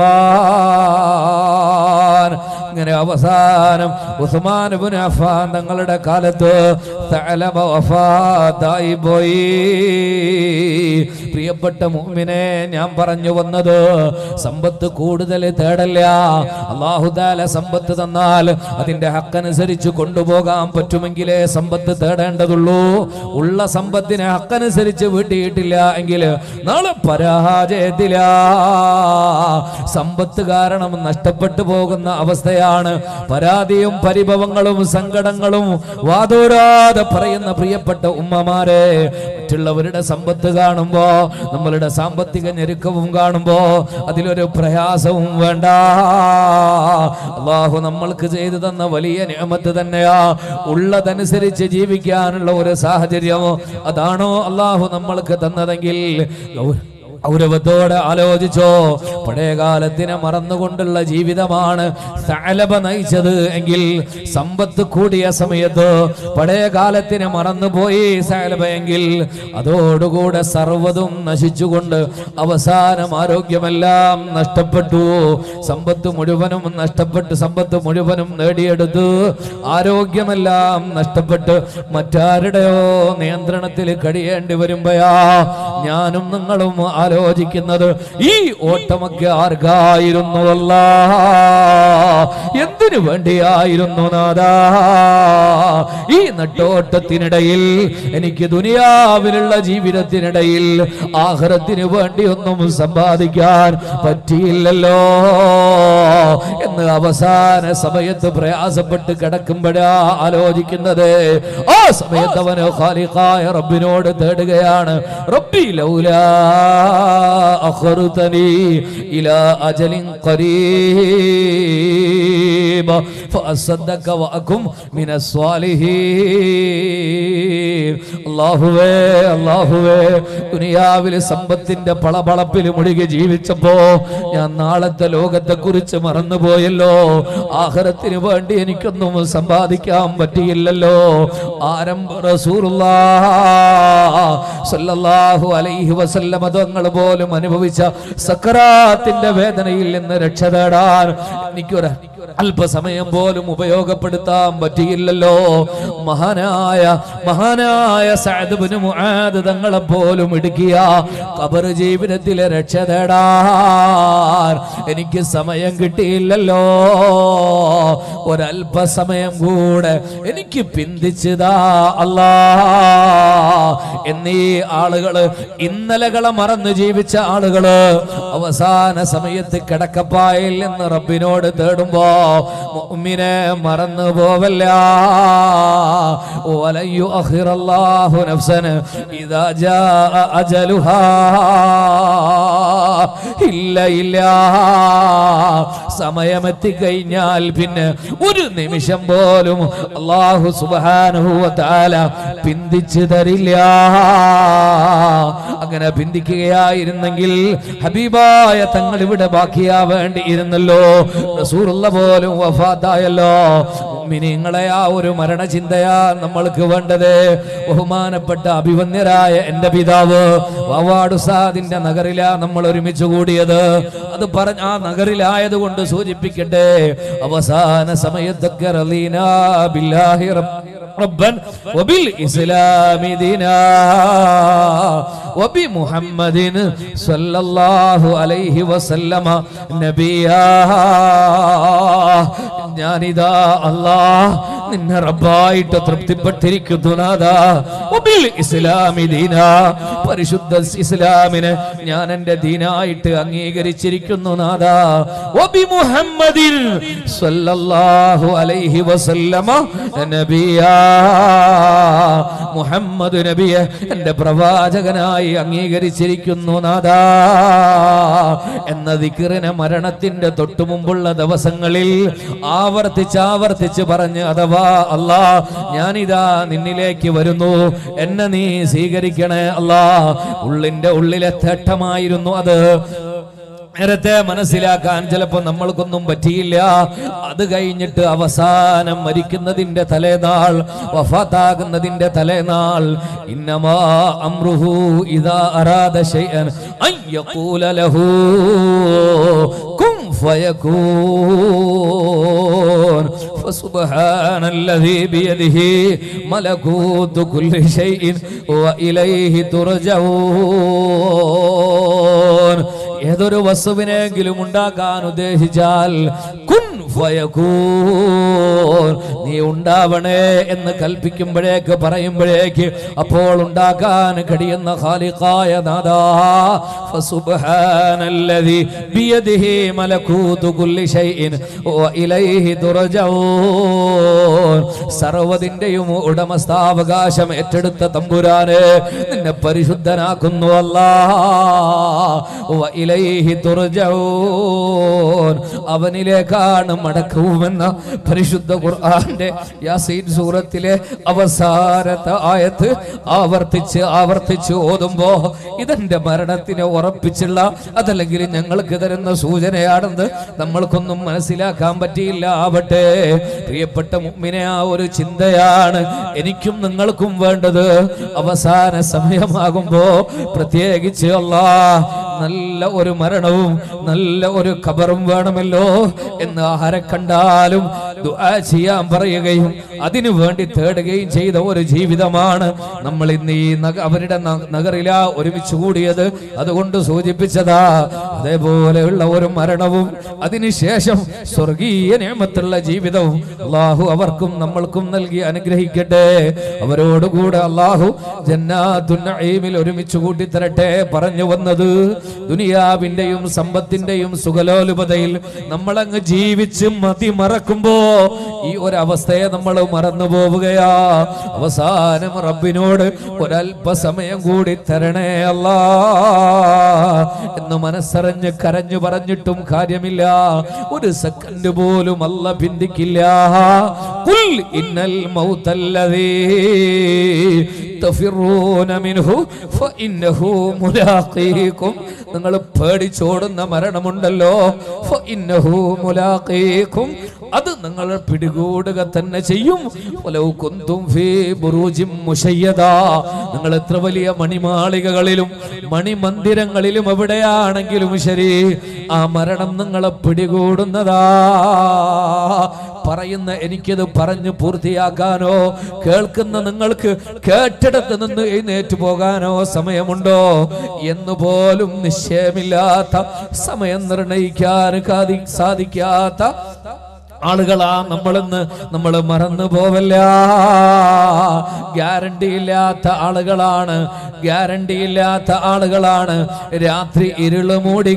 [SPEAKER 2] ഉസ്മാൻ. അങ്ങനെ അവസാനം ഉസ്മാൻ ഇബ്നു അഫ്ഫാൻ തങ്ങളുടെ കാലത്ത് സഅലബ വഫാത്തായി പോയി. പ്രിയപ്പെട്ട മുഅ്മിനേ, ഞാൻ പറഞ്ഞു വന്നത് സമ്പത്ത് കൂടുതൽ തേടല്ല. അല്ലാഹു തആല സമ്പത്ത് തന്നാൽ അതിന്റെ ഹക്കനുസരിച്ച് കൊണ്ടുപോകാൻ പറ്റുമെങ്കിലേ സമ്പത്ത് തേടേണ്ടതുള്ളൂ. ഉള്ള സമ്പത്തിനെ ഹക്കനുസരിച്ച് വീട്ടിയിട്ടില്ല എങ്കിൽ നാളെ പരാജയത്തില. സമ്പത്ത് കാരണം നഷ്ടപ്പെട്ടു പോകുന്ന അവസ്ഥയാ. അവസ്ഥയാണ്. പരാതിയും പരിഭവങ്ങളും സങ്കടങ്ങളും വാതോരാതെ പറയുന്ന പ്രിയപ്പെട്ട ഉമ്മമാരെ, മറ്റുള്ളവരുടെ സമ്പത്ത് കാണുമ്പോ, നമ്മളുടെ സാമ്പത്തിക ഞെരുക്കവും കാണുമ്പോ അതിലൊരു പ്രയാസവും വേണ്ട. അല്ലാഹു നമ്മൾക്ക് ചെയ്തു തന്ന വലിയ നിഅമത്ത് തന്നെയാ. ഉള്ളതനുസരിച്ച് ജീവിക്കാനുള്ള ഒരു സാഹചര്യം അതാണോ അല്ലാഹു നമ്മൾക്ക് തന്നതെങ്കിൽ ഗൗരവത്തോടെ ആലോചിച്ചോ. പഴയ കാലത്തിനെ മറന്നുകൊണ്ടുള്ള ജീവിതമാണ് സഅലബ നയിച്ചത് എങ്കിൽ, സമ്പത്ത് കൂടിയ സമയത്ത് പഴയ കാലത്തിനെ മറന്നുപോയി സഅലബ എങ്കിൽ, അതോടുകൂടെ സർവ്വതും നശിച്ചുകൊണ്ട് അവസാനം ആരോഗ്യമെല്ലാം നഷ്ടപ്പെട്ടു. സമ്പത്ത് മുഴുവനും നഷ്ടപ്പെട്ട് സമ്പത്ത് മുഴുവനും നേടിയെടുത്തു, ആരോഗ്യമെല്ലാം നഷ്ടപ്പെട്ട് മറ്റാരുടെയോ നിയന്ത്രണത്തിൽ കഴിയേണ്ടി വരുമ്പോഴാ ഞാനും നിങ്ങളും ആലോചിക്കുന്നത് ഈ ഓട്ടമൊക്കെ ആർക്കായിരുന്നു അല്ലാഹ്? എന്തിനു വേണ്ടിയായിരുന്നു നാഥാ? ഈ നെട്ടോട്ടത്തിനിടയിൽ എനിക്ക് ദുനിയാവിലുള്ള ജീവിതത്തിനിടയിൽ ആഖിറത്തിന് വേണ്ടി ഒന്നും സമ്പാദിക്കാൻ പറ്റിയില്ലല്ലോ എന്ന് അവസാന സമയത്ത് പ്രയാസപ്പെട്ട് കിടക്കുമ്പോഴാ ആലോചിക്കുന്നത്. ആ സമയത്ത് അവന് ഖാലിഖായ റബ്ബിനോട് തേടുകയാണ്, റബ്ബി ലൗലാ അഖർതനി ഇലാ അജലിൻ ഖരീബ ഫഅസ്സദ്ദഖ വഅകും മിനസ് സ്വാലിഹീൻ. അല്ലാഹുവേ അല്ലാഹുവേ, ദുനിയാവിൽ സമ്പത്തിന്റെ പളപളപ്പിൽ മുഴുകി ജീവിച്ചപ്പോ ഞാൻ നാളത്തെ ലോകത്തെ കുറിച്ച് മറന്നുപോയല്ലോ. ആഖിറത്തിന് വേണ്ടി എനിക്കൊന്നും സമ്പാദിക്കാൻ പറ്റിയില്ലല്ലോ. ആരംഭ റസൂലുള്ളാഹി സ്വല്ലല്ലാഹു അലൈഹി വസല്ലം തങ്ങൾ പോലും അനുഭവിച്ച സക്കറാത്തിന്റെ വേദനയിൽ നിന്ന് രക്ഷ തേടാൻ എനിക്കൊരു അല്പസമയം പോലും ഉപയോഗപ്പെടുത്താൻ പറ്റിയില്ലല്ലോ. മഹാനായ മഹാനായ സഅദ് ഇബ്നു മുആദ് തങ്ങളെ പോലും ഇടുക്കിയ ഖബർ ജീവിതത്തിലെ രക്ഷ തേടാൻ എനിക്ക് സമയം കിട്ടിയില്ലല്ലോ. ഒരല്പസമയം കൂടെ എനിക്ക് പിന്തിച്ചതാ അല്ലാഹ് എന്നീ ആളുകള്, ഇന്നലകളെ മറന്ന് ജീവിച്ച ആളുകള് അവസാന സമയത്ത് കിടക്കപ്പായിൽ നിന്ന് റബ്ബിനോട് തേടുമ്പോ മുഅ്മിനെ മറന്നു പോവല്ല. വലൻ യുഅഖിറല്ലാഹു നഫ്സൻ ഇദാ ജാഅ അജലുഹാ. ഇല്ല ഇല്ല, സമയമെത്തിക്കഴിഞ്ഞാൽ പിന്നെ ഒരു നിമിഷം പോലും അല്ലാഹു സുബ്ഹാനഹു വ തആല പിന്തിച്ചു തരില്ല. അങ്ങനെ പിന്തിക്കുകയായിരുന്നെങ്കിൽ ഹബീബായ തങ്ങൾ ഇവിടെ ബാക്കിയാവേണ്ടിയിരുന്നല്ലോ. റസൂലുള്ള പോലും വഫാത്തായല്ലോ. മുഅ്മിനീങ്ങളെ ആ ഒരു മരണചിന്തയാ നമ്മൾക്ക് വേണ്ടത്. ബഹുമാനപ്പെട്ട അഭിവന്യരായ എന്റെ പിതാവ് വാവാട് ഉസ്താദിന്റെ നഗറിലാ നമ്മൾ ഒരുമിച്ച് കൂടിയത്. അത് പറഞ്ഞ ആ നഗറിലായത് കൊണ്ട് സൂചിപ്പിക്കട്ടെ, അവസാന സമയത്തൊക്കെ റളീനാ ബില്ലാഹി റബ്ബൻ വബിൽ ഇസ്ലാമി ദീനാ വബി മുഹമ്മദിൻ സ്വല്ലല്ലാഹു അലൈഹി വസല്ലമ നബിയാ. ഞാനിതാ അല്ലാഹ് നിന്നെ റബ്ബായിട്ട് തൃപ്തിപ്പെട്ടിരിക്കുന്നു നാഥാ. വബിൽ ഇസ്ലാമി ദീനാ, പരിശുദ്ധ ഇസ്ലാമിനെ ഞാൻ എൻ്റെ ദീനായിട്ട് അംഗീകരിച്ചിരിക്കുന്നു നാഥാ. വബി മുഹമ്മദിൻ സ്വല്ലല്ലാഹു അലൈഹി വസല്ലമ നബിയാ, മുഹമ്മദ് നബിയെ എൻ്റെ പ്രവാചകനായി അംഗീകരിച്ചിരിക്കുന്നു നാഥാ എന്ന ദിക്റിനെ മരണത്തിന്റെ തൊട്ടു മുമ്പുള്ള ദിവസങ്ങളിൽ ആവർത്തിച്ച് ആവർത്തിച്ച് പറഞ്ഞ്, അഥവാ അല്ലാ ഞാനിതാ നിന്നിലേക്ക് വരുന്നു, എന്നെ നീ സ്വീകരിക്കണേ അല്ലാ. ഉള്ളിന്റെ ഉള്ളിലെ തേട്ടമായിരുന്നു അത്. നേരത്തെ മനസ്സിലാക്കാൻ ചിലപ്പോൾ നമ്മൾക്കൊന്നും പറ്റിയില്ല. അത് കഴിഞ്ഞിട്ട് അവസാനം മരിക്കുന്നതിന്റെ തലേനാൾ, വഫാത്താകുന്നതിന്റെ തലേനാൾ, ഇന്നമാ അംറുഹു ഇദാ അറാദ ശൈഅൻ അൻ യഖൂല ലഹു കുൻ ഫയകൂൻ. ഫസുബ്ഹാനല്ലദീ ബിയദിഹി മലകൂതു കുല്ലി ശൈഇൻ വഇലൈഹി തുർജഊൻ. ഏതൊരു വസ്തുവിനെങ്കിലും ഉണ്ടാക്കാൻ ഉദ്ദേശിച്ചാൽ കുൻ ഫയകൂൻ, നീ ഉണ്ടാവണേ എന്ന് കൽപ്പിക്കുമ്പോഴേക്ക് പറയുമ്പോഴേക്ക് അപ്പോൾ ഉണ്ടാക്കാൻ കഴിയുന്ന ഖാലിഖായ നാദാ. ഫസുബ്ഹാനല്ലദി ബിയദിഹി മലകൂതു കുല്ലി ശൈഇൻ വഇലൈഹി തുർജഊൻ. സർവ്വതിന്റെയും ഉടമസ്ഥാവകാശം ഏറ്റെടുത്ത തമ്പുരാനെ, നിന്നെ പരിശുദ്ധനാക്കുന്നു അല്ലാഹ്. വഇലൈഹി തുർജഊൻ, അവനിലേക്കാണ് മടക്കവുമെന്ന പരിശുദ്ധ ഖുർആന്റെ യാസീൻ സൂറത്തിലെ അവസാനത്തെ ആയത്ത് ആവർത്തിച്ച് ആവർത്തിച്ച് ഓതുമ്പോ ഇതെന്റെ മരണത്തിനെ ഉറപ്പിച്ചുള്ള, അതല്ലെങ്കിൽ ഞങ്ങൾക്ക് തരുന്ന സൂചനയാണെന്ന് നമ്മൾക്കൊന്നും മനസ്സിലാക്കാൻ പറ്റിയില്ല. ആവട്ടെ പ്രിയപ്പെട്ട മുഅ്മിനെ, ആ ഒരു ചിന്തയാണ് എനിക്കും നിങ്ങൾക്കും വേണ്ടത്. അവസാന സമയമാകുമ്പോ പ്രത്യേകിച്ച് അല്ലാഹ് നല്ല ഒരു മരണവും നല്ല ഒരു ഖബറും വേണമല്ലോ എന്ന് ആരെ കണ്ടാലും ദുആ ചെയ്യാൻ പറയുകയും അതിനു വേണ്ടി തേടുകയും ചെയ്ത ഒരു ജീവിതമാണ് നമ്മൾ ഇന്ന് ഈ അവരുടെ നഗറിലാ ഒരുമിച്ച് കൂടിയത്. അതുകൊണ്ട് സൂചിപ്പിച്ചതാ, അതേപോലെയുള്ള ഒരു മരണവും അതിനുശേഷം സ്വർഗീയ നിഅമത്തുള്ള ജീവിതവും അല്ലാഹു അവർക്കും നമ്മൾക്കും നൽകി അനുഗ്രഹിക്കട്ടെ. അവരോടുകൂടെ അല്ലാഹു ജന്നാത്തുൻ നഈമിൽ ഒരുമിച്ച് കൂട്ടി തരട്ടെ. പറഞ്ഞു വന്നത്, ദുനിയാവിന്റെയും സമ്പത്തിന്റെയും സുഖലോലുപതയിൽ നമ്മളങ്ങ് ജീവിച്ച് മതി മറക്കുമ്പോ ഈ ഒരവസ്ഥയെ നമ്മൾ മറന്നു പോവുകയാ. അവസാനം റബ്ബിനോട് ഒരല്പസമയം കൂടി തരണേ അല്ലാ എന്ന് മനസ്സറിഞ്ഞ് കരഞ്ഞു പറഞ്ഞിട്ടും കാര്യമില്ല. ഒരു സെക്കൻഡ് പോലും അല്ല പിന്തിക്കില്ല. ഖുൽ ഇന്നൽ മൗതല്ലദീ തഫിറൂന മിൻഹു ഫഇന്നഹു മുലാഖീകും. നിങ്ങൾ പേടിച്ചോടുന്ന മരണമുണ്ടല്ലോ, ഫഇന്നഹു മുലാഖീകും, അത് നിങ്ങൾ പിടികൂടുക തന്നെ ചെയ്യും. വലൗ കുന്തും ഫീ ബുറൂജിൻ മുശയ്യദാ, നിങ്ങൾ എത്ര വലിയ മണിമാളികകളിലും മണിമന്ദിരങ്ങളിലും എവിടെയാണെങ്കിലും ശരി, ആ മരണം നിങ്ങളെ പിടികൂടുന്നതാ. പറയുന്ന എനിക്കത് പറഞ്ഞു പൂർത്തിയാക്കാനോ കേൾക്കുന്ന നിങ്ങൾക്ക് കേട്ടിടത്ത് നിന്ന് എഴുന്നേറ്റ് പോകാനോ സമയമുണ്ടോ എന്ന് പോലും നിശ്ചയമില്ലാത്ത, സമയം നിർണയിക്കാൻ സാധിക്കാത്ത ആളുകളാ നമ്മളെന്ന് നമ്മൾ മറന്നു പോവല്ല. ഗ്യാരണ്ടി ഇല്ലാത്ത ആളുകളാണ്, ഗ്യാരണ്ടി ഇല്ലാത്ത ആളുകളാണ്. രാത്രി ഇരുള് മൂടി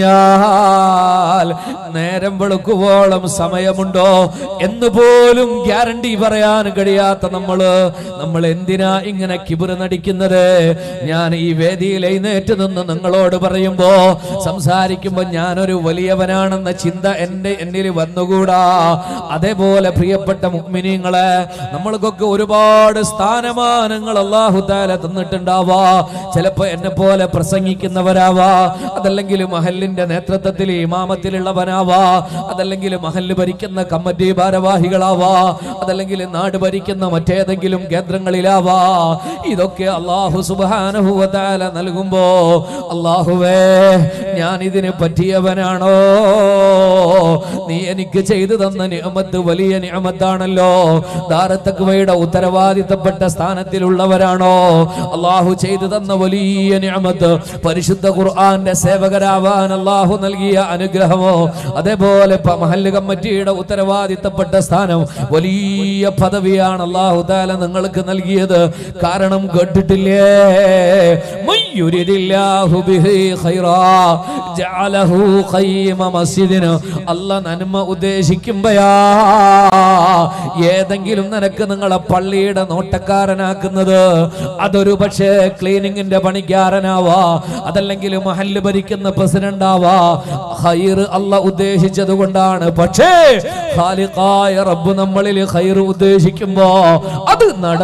[SPEAKER 2] കഴിഞ്ഞാൽ നേരം വെളുക്കുവോളം സമയമുണ്ടോ എന്ന് പോലും ഗ്യാരണ്ടി പറയാൻ കഴിയാത്ത നമ്മള് നമ്മൾ എന്തിനാ ഇങ്ങനെ കിബിറ് നടിക്കുന്നത്? ഞാൻ ഈ വേദിയിൽ എഴുന്നേറ്റ് നിന്ന് നിങ്ങളോട് പറയുമ്പോ, സംസാരിക്കുമ്പോ ഞാനൊരു വലിയവനാണെന്ന ചിന്ത എന്റെ എന്നിൽ വന്നുകൂടാ. അതേപോലെ പ്രിയപ്പെട്ട മുഅ്മിനീങ്ങളെ, നമ്മൾക്കൊക്കെ ഒരുപാട് സ്ഥാനമാനങ്ങൾ അല്ലാഹു തആല തന്നിട്ടുണ്ടാവാ. ചിലപ്പോ എന്നെ പോലെ പ്രസംഗിക്കുന്നവരാവാ, അതല്ലെങ്കിൽ മഹല്ലിന്റെ നേതൃത്വത്തിൽ ഇമാമത്തിലുള്ളവനാവാ, അതല്ലെങ്കിൽ മഹല്ല് ഭരിക്കുന്ന കമ്മിറ്റി ഭാരവാഹികളാവാ, അതല്ലെങ്കിൽ നാട് ഭരിക്കുന്ന മറ്റേതെങ്കിലും കേന്ദ്രങ്ങളിലാവാ. ഇതൊക്കെ അല്ലാഹു സുബ്ഹാനഹു വ തആല നൽകുമ്പോ, അല്ലാഹുവേ ഞാൻ ഇതിന് പറ്റിയവനാണോ? നീ എനിക്ക് ചെയ്തു തന്ന നിഅമത്ത് വലിയ നിഅമത്താണല്ലോ. ദാറുൽ തഖ്വയുടെ ഉത്തരവാദിത്തപ്പെട്ട സ്ഥാനത്തിലുള്ളവരാണോ? അല്ലാഹു ചെയ്തു തന്ന വലിയ നിഅമത്ത് പരിശുദ്ധ ഖുർആന്റെ സേവകരാവാൻ അല്ലാഹു നൽകിയ അനുഗ്രഹമോ? അതേപോലെ മഹല്ല് കമ്മിറ്റിയുടെ ഉത്തരവാദിത്തപ്പെട്ട സ്ഥാനം വലിയ പദവിയാണ് അല്ലാഹു തആല നിങ്ങൾക്ക് നൽകിയത്. കാരണം കേട്ടിട്ടില്ലേ, മയ്യുരിദില്ലാഹു ബിഹി ഖൈറാ ജഅലഹു ഖയ്യിമ മസ്ജിദിന്. അല്ലാഹ് നന്മ ഉദ്ദേശിക്കുമ്പോയാ ഏതെങ്കിലും നിനക്ക് നിങ്ങളെ പള്ളിയുടെ നോട്ടക്കാരനാക്കുന്നത്. അതൊരു പക്ഷേ ക്ലീനിങ്ങിന്റെ പണിക്കാരനാവാ, അതല്ലെങ്കിൽ മഹല്ല് ഭരിക്കുന്ന പ്രസിഡന്റ് ആവാ. ഖൈർ അല്ലാഹ് ഉദ്ദേശിച്ചത് കൊണ്ടാണ്. പക്ഷേ ഖാലിഖായ റബ്ബ് നമ്മളിൽ ഖൈർ ഉദ്ദേശിക്കുമ്പോ അത്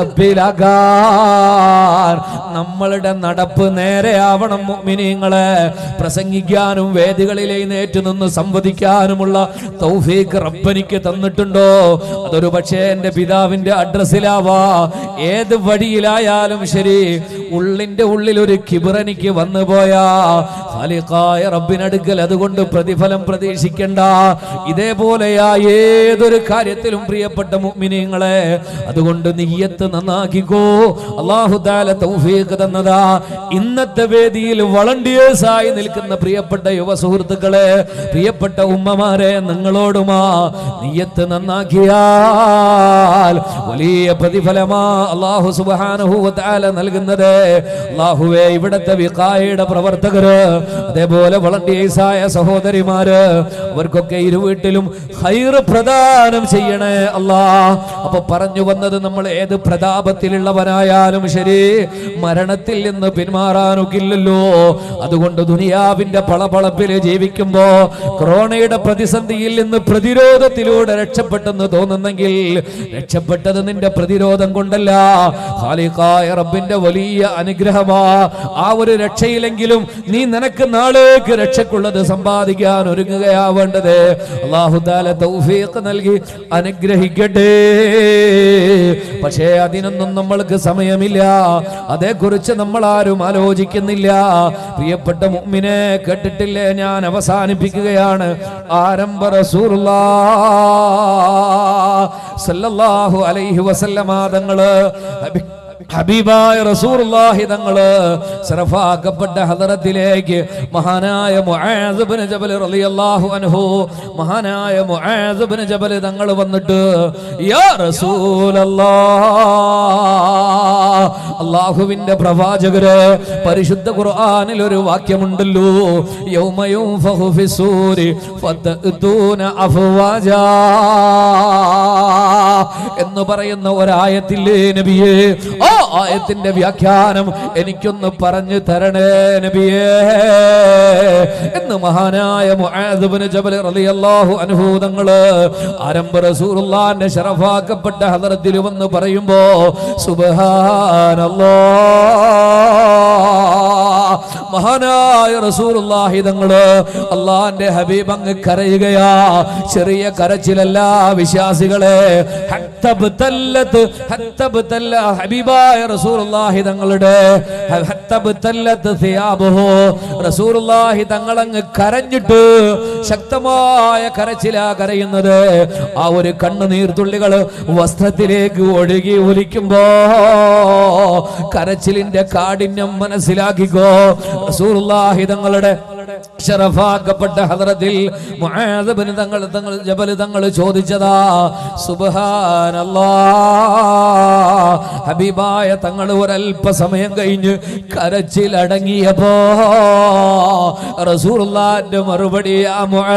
[SPEAKER 2] നടപ്പിലാക്കാൻ നമ്മളുടെ നടപ്പ് നേരെയാവണം. മുഅ്മിനീങ്ങളെ, പ്രസംഗിക്കാനും വേദികളിൽ എഴുന്നേറ്റ് നിന്ന് സംവദിക്കാനുമുള്ള തൗഫീഖ് റബ്ബനിക്ക് തന്നിട്ടുണ്ടോ? അതൊരു പക്ഷേ എന്റെ പിതാവിന്റെ അഡ്രസ്സിലാവാ. ഏത് വഴിയിലായാലും ശരി, ഉള്ളിന്റെ ഉള്ളിൽ ഒരു കിബിറനിക്ക് വന്നു പോയാ ഖാലിഖായ റബ്ബിനടുക്കൽ അതുകൊണ്ട് പ്രതിഫലം പ്രതീക്ഷിക്കണ്ട. ഇതേപോലെയാ ഏതൊരു കാര്യത്തിലും പ്രിയപ്പെട്ട മുഅ്മിനീങ്ങളെ. അതുകൊണ്ട് നിയ്യത്ത് നന്നാക്കിക്കോ. അല്ലാഹു തആല തൗഫീഖ് തന്നതാ. ഇന്നത്തെ വേദിയിൽ വളണ്ടിയേഴ്സ് ആയി നിൽക്കുന്ന പ്രിയപ്പെട്ട യുവ സുഹൃത്തുക്കളെ, പ്രിയപ്പെട്ട ഉമ്മമാരെ, നിങ്ങളോടുമാ നിയ്യത്ത് നന്നാക്കിയാൽ വലിയ പ്രതിഫലമാ അല്ലാഹു സുബ്ഹാനഹു വ തആല നൽകുന്നത്. അല്ലാഹുവേ, ഇവിടത്തെ വിഖായയുടെ പ്രവർത്തകര്, അതേപോലെ വളണ്ടിയേഴ്സ് ആയ സഹോദരിമാര്, അവർക്കൊക്കെ ഇരുവീട്ടിലും ഖൈർ പ്രദാനം ചെയ്യണേ അല്ലാ. അപ്പൊ പറഞ്ഞു വന്നത്, നമ്മൾ ഏത് പ്രതാപത്തിലുള്ളവനായാലും ശരി മരണത്തിൽ നിന്ന് പിന്മാറാനൊക്കില്ലല്ലോ. അതുകൊണ്ട് ദുനിയാവിന്റെ പളപളപ്പിൽ ജീവിക്കുമ്പോ കൊറോണയുടെ പ്രതിസന്ധിയിൽ നിന്ന് പ്രതിരോധത്തിലൂടെ രക്ഷപ്പെട്ടെന്ന് തോന്നുന്നെങ്കിൽ രക്ഷപ്പെട്ടത് നിന്റെ പ്രതിരോധം കൊണ്ടല്ല, ഖാലിഖായ റബ്ബിന്റെ വലിയ അനുഗ്രഹമാ. ആ ഒരു രക്ഷയിലെങ്കിലും നീ നിനക്ക് നാളേക്ക് രക്ഷക്കുള്ളത് സമ്പാദിക്കാൻ ഒരുങ്ങുകയാവേണ്ടത്. അല്ലാഹു തആല തൗഫീഖ് നൽകി അനുഗ്രഹിക്കട്ടെ. പക്ഷേ അതിനൊന്നും നമ്മൾക്ക് സമയമില്ല, അതേക്കുറിച്ച് നമ്മൾ ആരും ആലോചിക്കുന്നില്ല. പ്രിയപ്പെട്ട മുഅ്മിനെ, കേട്ടിട്ടില്ലേ, ഞാൻ അവസാനിപ്പിക്കുകയാണ്. ആരംഭ റസൂലുള്ളാഹി സ്വല്ലല്ലാഹു അലൈഹി വസല്ലമ തങ്ങള്, ഹബീബായ റസൂലുള്ളാഹി തങ്ങള് ശറഫാക്കപ്പെട്ട ഹദറത്തിലേക്ക് മഹാനായ മുആദ് ഇബ്നു ജബൽ റളിയല്ലാഹു അൻഹു, മഹാനായ മുആദ് ഇബ്നു ജബൽ തങ്ങൾ വന്നിട്ട്, യാ റസൂലല്ലാഹ്, അല്ലാഹുവിന്റെ പ്രവാചകരെ, പരിശുദ്ധ ഖുർആനിൽ ഒരു വാക്യമുണ്ടല്ലോ, യൗമ യുൻഫഖു ഫിസ്സൂരി ഫതഅ്തൂന അഫ്വാജാ എന്ന് പറയുന്ന ഒരായത്തില്ലേ നബിയേ, ആ ആയത്തിന്റെ വ്യാഖ്യാനം എനിക്കൊന്ന് പറഞ്ഞു തരണേ നബിയേ എന്ന് മഹാനായ മുആദ് ഇബ്നു ജബൽ റളിയല്ലാഹു അൻഹു തങ്ങള് ആരംഭ റസൂലുള്ളാഹിന്റെ ശറഫാക്കപ്പെട്ട ഹദറത്തിൽ വന്ന് പറയുമ്പോ, സുബ്ഹാനല്ലാഹ്, മഹാനായ റസൂലുള്ളാഹി തങ്ങള് അല്ലാഹുവിന്റെ ഹബീബ് അങ്ങ് കരയുകയാ. ചെറിയ കരച്ചിലല്ല വിശ്വാസികളെ, ഹത്തബ്തല്ലത്ത് ഹത്തബ്തല്ല ഹബീബായ റസൂലുള്ളാഹി തങ്ങളുടെ ഹത്തബ്തല്ലത്ത് സിയാബുഹു, റസൂലുള്ളാഹി തങ്ങൾ അങ്ങ് കരഞ്ഞിട്ട് ശക്തമായ കരച്ചിലാ കരയുന്നത്. ആ ഒരു കണ്ണുനീർത്തുള്ളികൾ വസ്ത്രത്തിലേക്ക് ഒഴുകി ഒലിക്കുമ്പോ കരച്ചിലിന്റെ കാഠിന്യം മനസ്സിലാക്കിക്കോ. റസൂലുള്ളാഹി തങ്ങളുടെ ശറഫാക്കപ്പെട്ട ഹദറത്തിൽ മുആദ് ഇബ്നു തങ്ങൾ തങ്ങൾ ജബൽ തങ്ങൾ ചോദിച്ചതാ, സുബ്ഹാനല്ലാഹ്, ഹബീബായ തങ്ങൾ ഒരൽപ്പ സമയം കഴിഞ്ഞ് കരച്ചിലടങ്ങിയപ്പോ റസൂലുള്ളാഹിന്റെ മറുപടി, യാ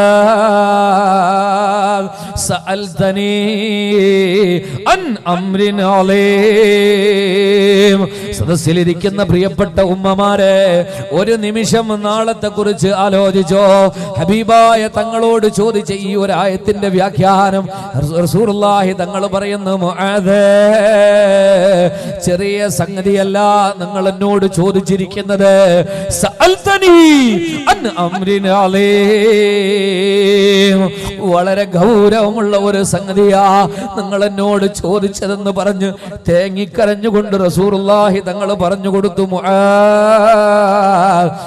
[SPEAKER 2] മുആദ് സഅൽതനി അൻ അംരിൻ അലീം. സദസ്സിലിരിക്കുന്ന പ്രിയപ്പെട്ട ഉമ്മമാരെ, ഒരു നിമിഷം നാളത്തെ കുറിച്ച് ആലോചിച്ചോ. ഹബീബായ തങ്ങളോട് ചോദിച്ച ഈ ഒരു ആയത്തിന്റെ വ്യാഖ്യാനം റസൂലുള്ളാഹി തങ്ങൾ പറയുന്നു, മുആദ്, ചെറിയ സംഗതിയല്ല നിങ്ങൾ എന്നോട് ചോദിച്ചിരിക്കുന്നത്, സഅൽതനി അൻ അംരിൻ അലീം, വളരെ ഗൗരവമുള്ള ഒരു സംഗതിയാ നിങ്ങൾ എന്നോട് ചോദിച്ചതെന്ന് പറഞ്ഞ് തേങ്ങിക്കരഞ്ഞുകൊണ്ട് റസൂലുള്ളാഹി തങ്ങൾ പറഞ്ഞു കൊടുത്തു, മുആദ്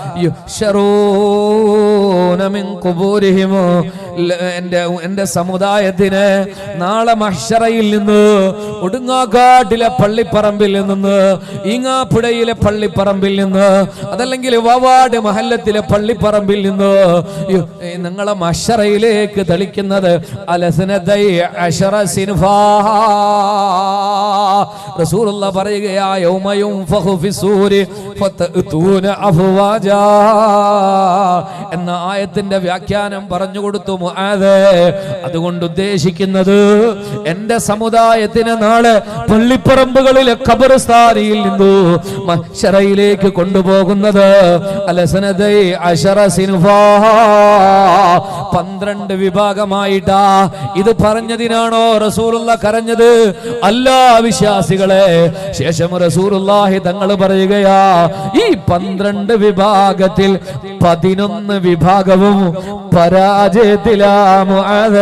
[SPEAKER 2] യുഹ്ശറൂന മിൻ ഖുബൂരിഹിം, എന്റെ എന്റെ സമുദായത്തിന് നാളെ മഹ്ശറയിൽ നിന്ന്, ഒടുങ്ങാക്കാട്ടിലെ പള്ളിപ്പറമ്പിൽ നിന്ന്, ഈങ്ങാപ്പുഴയിലെ പള്ളിപ്പറമ്പിൽ നിന്ന്, അതല്ലെങ്കിൽ വവാട് മഹല്ലത്തിലെ പള്ളിപ്പറമ്പിൽ നിന്ന് നിങ്ങളെ മഹ്ശറയിലേക്ക് തളിക്കുന്നത് അലസനതൈ അശറ സിൻഫാ. റസൂലുള്ളാഹി പറയുകയാ, യൗമ യുൻഫഖു ഫിസ്സൂരി ഫതഅ്തൂന അഫ്വാജാ എന്ന ആയത്തിന്റെ വ്യാഖ്യാനം പറഞ്ഞു കൊടുത്തു മുആദ്. അതുകൊണ്ട് ഉദ്ദേശിക്കുന്നത്, എന്റെ സമുദായത്തിന് നാളെ പള്ളിപ്പറമ്പുകളിലെ ഖബർസ്ഥാനിയിൽ നിന്നു മഹ്ശറയിലേക്ക് കൊണ്ടുപോകുന്നത് അലസനതൈ അശറ സിൻഫാ, പന്ത്രണ്ട് വിഭാഗമായിട്ടാ. ഇത് പറഞ്ഞതിനാണോ റസൂലുള്ളാഹി കരഞ്ഞത്? അല്ല വിശ്വാസികളെ. ശേഷം റസൂലുള്ളാഹി തങ്ങൾ പറയുകയാ, ഈ പന്ത്രണ്ട് വിഭാഗത്തിൽ പതിനൊന്ന് വിഭാഗവും പരാജയത്തിലാ മുആദ്.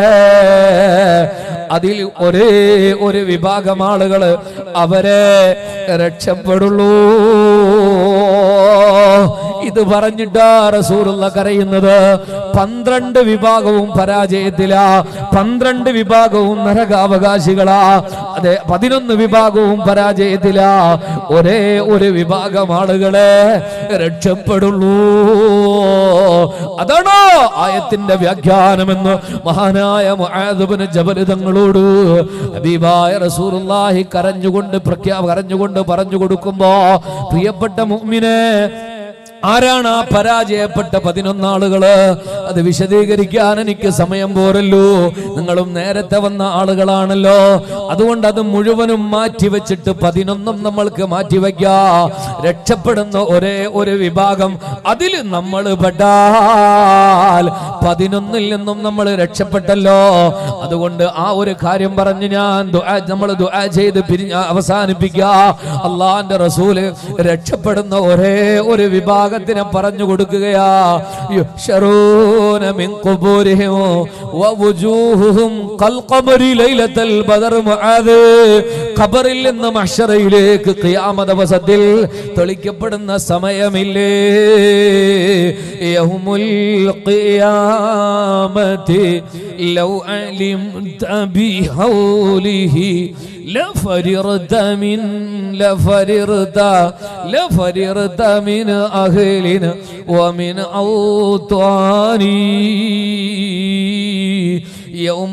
[SPEAKER 2] അതിൽ ഒരേ ഒരു വിഭാഗം ആളുകള് അവരെ രക്ഷപ്പെടുള്ളൂ. ഇത് പറഞ്ഞിട്ടാ റസൂലുള്ള കരയുന്നത്. പന്ത്രണ്ട് വിഭാഗവും പരാജയത്തിലാ, പന്ത്രണ്ട് വിഭാഗവും നരകാവകാശികളാ, അതെ പതിനൊന്ന് വിഭാഗവും പരാജയത്തിലാ. ഒരേ ഒരു വിഭാഗം ആളുകളെ രക്ഷപ്പെടുള്ളൂ. അതാണോ ആയത്തിന്റെ വ്യാഖ്യാനമെന്ന് മഹാനായ മുആദ് ഇബ്നു ജബൽ തങ്ങളോട് ഹബീബായ റസൂലുള്ളാഹി കരഞ്ഞുകൊണ്ട് പ്രഖ്യാ കരഞ്ഞുകൊണ്ട് പറഞ്ഞു കൊടുക്കുമ്പോ, പ്രിയപ്പെട്ട മുഅ്മിനേ, ആരാണ് ആ പരാജയപ്പെട്ട പതിനൊന്നാളുകള്? അത് വിശദീകരിക്കാൻ എനിക്ക് സമയം പോരല്ലോ. നിങ്ങളും നേരത്തെ വന്ന ആളുകളാണല്ലോ, അതുകൊണ്ട് അത് മുഴുവനും മാറ്റിവെച്ചിട്ട് പതിനൊന്നും നമ്മൾക്ക് മാറ്റിവെക്കാം. രക്ഷപ്പെടുന്ന ഒരേ ഒരു വിഭാഗം, അതിൽ നമ്മൾ പെട്ടാൽ പതിനൊന്നിൽ നിന്നും നമ്മൾ രക്ഷപ്പെട്ടല്ലോ. അതുകൊണ്ട് ആ ഒരു കാര്യം പറഞ്ഞ് ഞാൻ നമ്മൾ ദുആ ചെയ്ത് പിരിഞ്ഞ അവസാനിപ്പിക്കാം. അള്ളാന്റെ റസൂല് രക്ഷപ്പെടുന്ന ഒരേ ഒരു വിഭാഗം ത്തിനെ പറഞ്ഞു കൊടുക്കുകയാ. യുഹ്ശറൂന മിൻ ഖുബൂരിഹിം വവുജൂഹുഹും ഖൽഖമരി ലൈലത്തുൽ ബദർ. മുആദ്, ഖബറിൽ നിന്ന് മഹ്ശറയിലേക്ക് ഖിയാമത്ത് ദിവസത്തിൽ തെളിക്കപ്പെടുന്ന സമയമില്ലേ? യൗമുൽ ഖിയാമത്തി ലൗ അലിംത ബിഹൗലിഹി لفررت من لفررت لفررت من أهل ومن أوطان يوم